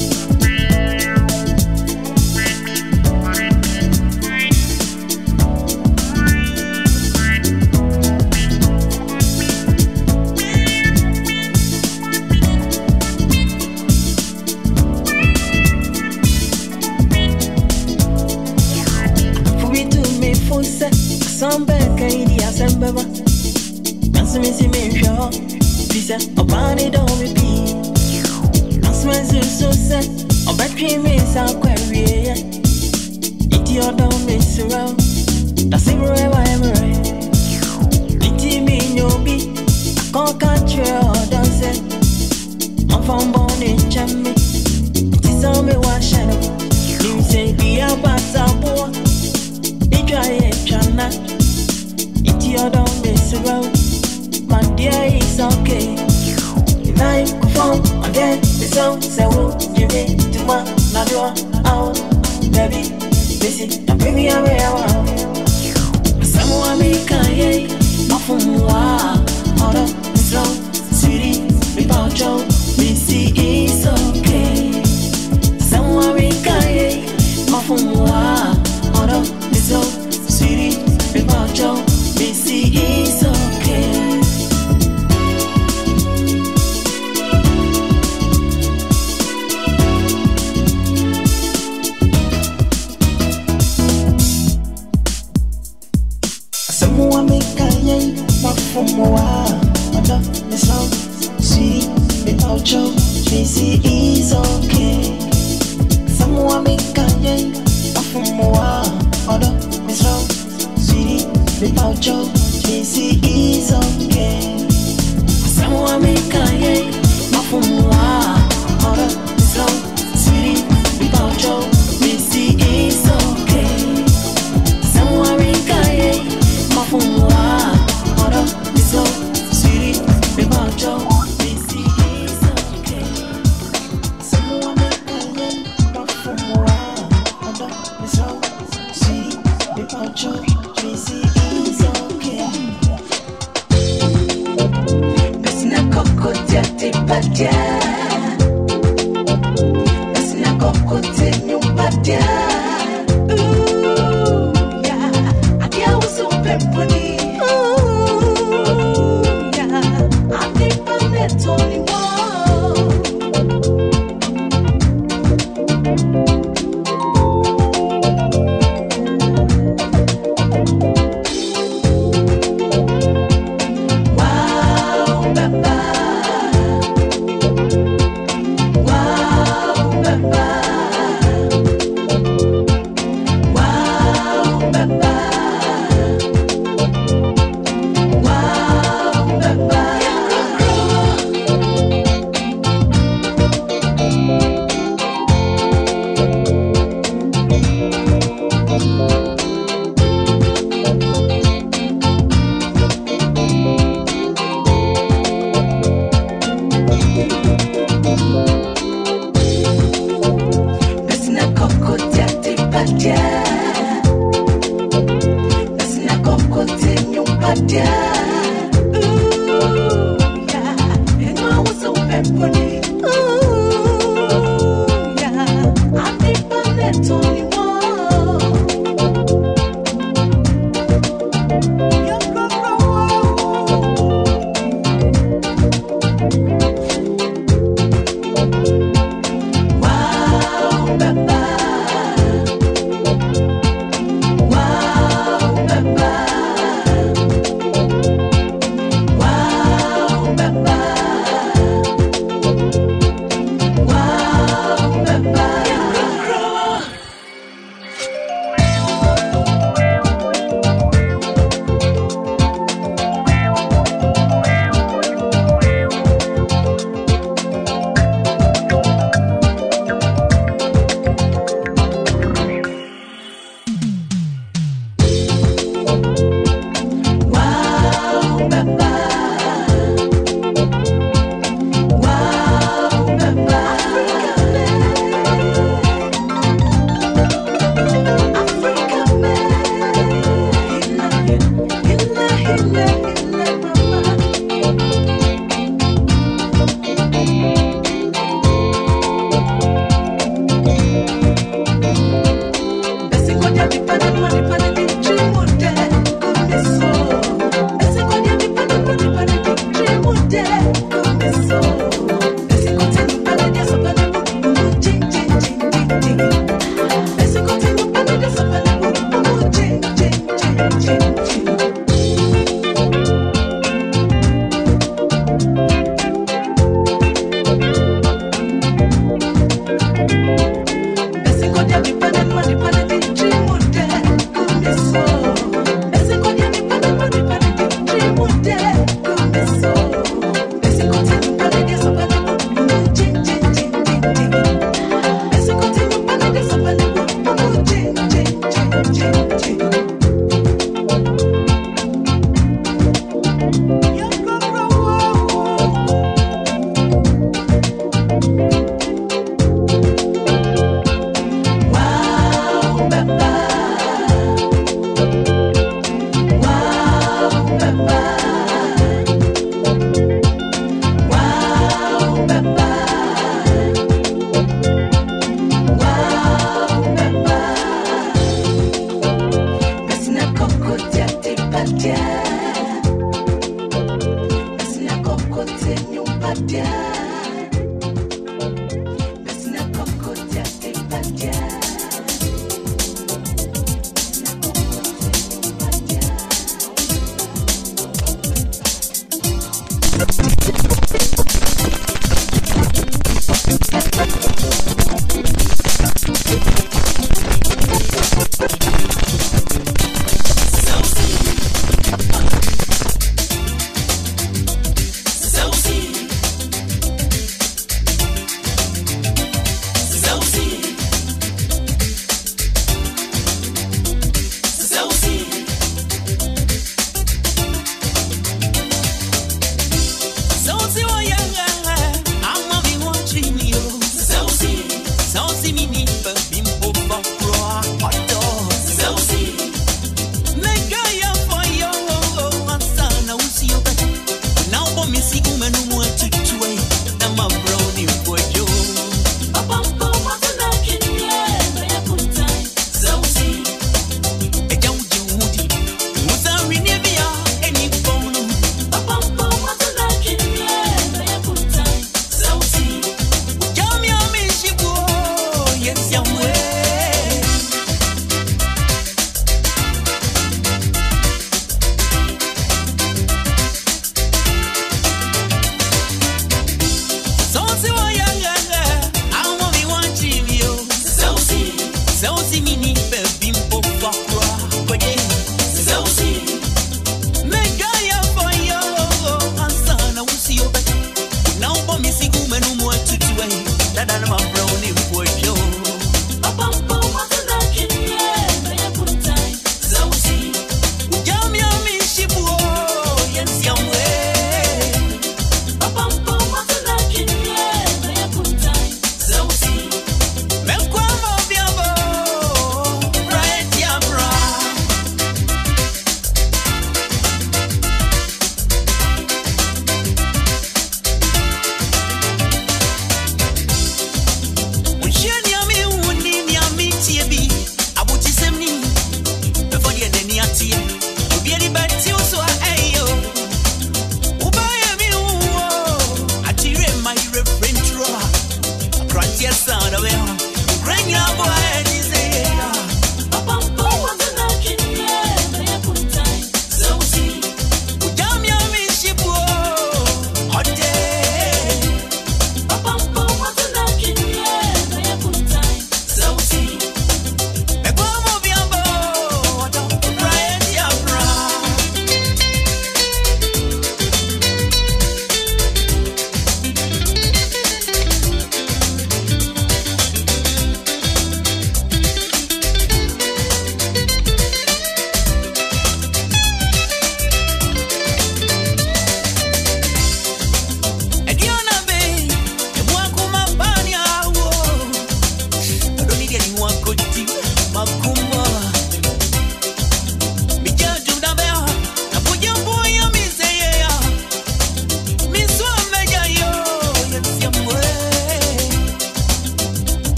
Some back in the assembly. As me see me show, this is a body don't repeat. As me see so set, a battery miss our query. It's your don't miss around. That's everywhere I'm right. It's me in your beat. I can't catch your dance. I'm from born in Jammy. It is all me wash and you say be a bata boy. Try it, Chana. It's your don't miss around. My dear, it's okay. If I perform again, it's all so you need to my Nadua out, baby. This is a baby. I'm around. Someone make a yay, my phone. Order, it's low, sweetie, without Joe. Missy is okay. Someone make a yay, my phone. Order, it's low. Sweetie, without Joe, Missy is okay. Someone make a yay, my fumoa. Mother, Miss Row, sweetie, without Joe, Missy is okay. Someone make a yay, my fumoa. Mother, Miss Row, sweetie, without Joe, Kissi is okay. Someone make a yay, my fumoa. Order, Miss Row, sweetie, without Joe, Kissi is okay. Someone make a yay, my fumoa. Order, Miss Row, so. See, the poncho, me see is okay. Besina koko jati patia. Besina koko tenyu patia. Ooh, yeah. Adia was so pepperoni. Ooh, yeah. I think I'm that only one.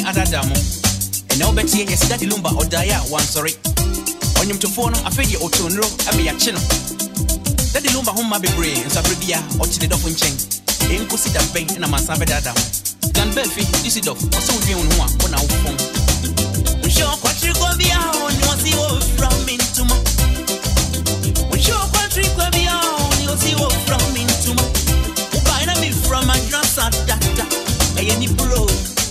adadamo. And now bet ye yes daddy Lumba or Daya one sorry. On him to phone a figure or two no I be a chino. Daddy Lumba home my brain and Sabribia or to the dolphin chain. Ain't go see that bank and a man sabe dadam. Dan Belfi, this is off, or so we on one on our phone. We show country go be on, you see what from into my. We show country go be on, you see what from into my. Who buy me from my grandson, Dada, any bro.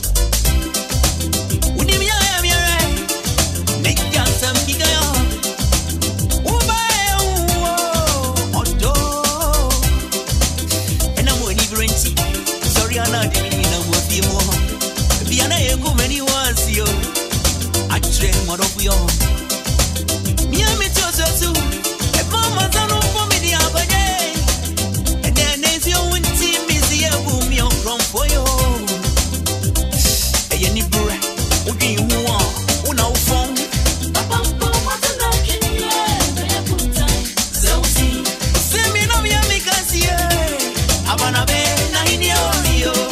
Would you be a mirror? Make your some giga. Who buy or door? And I'm going to rent it. Sorry, I'm not even in a movie more. Be an I go many once, yo. I train more of you. Me, I'm a too. A mama's on for me the other day. And then there's your own team is here, boom, you're from for you. A yenny bra, who do you want? Who now phone? Send me no, you make us here. I wanna be nine years old.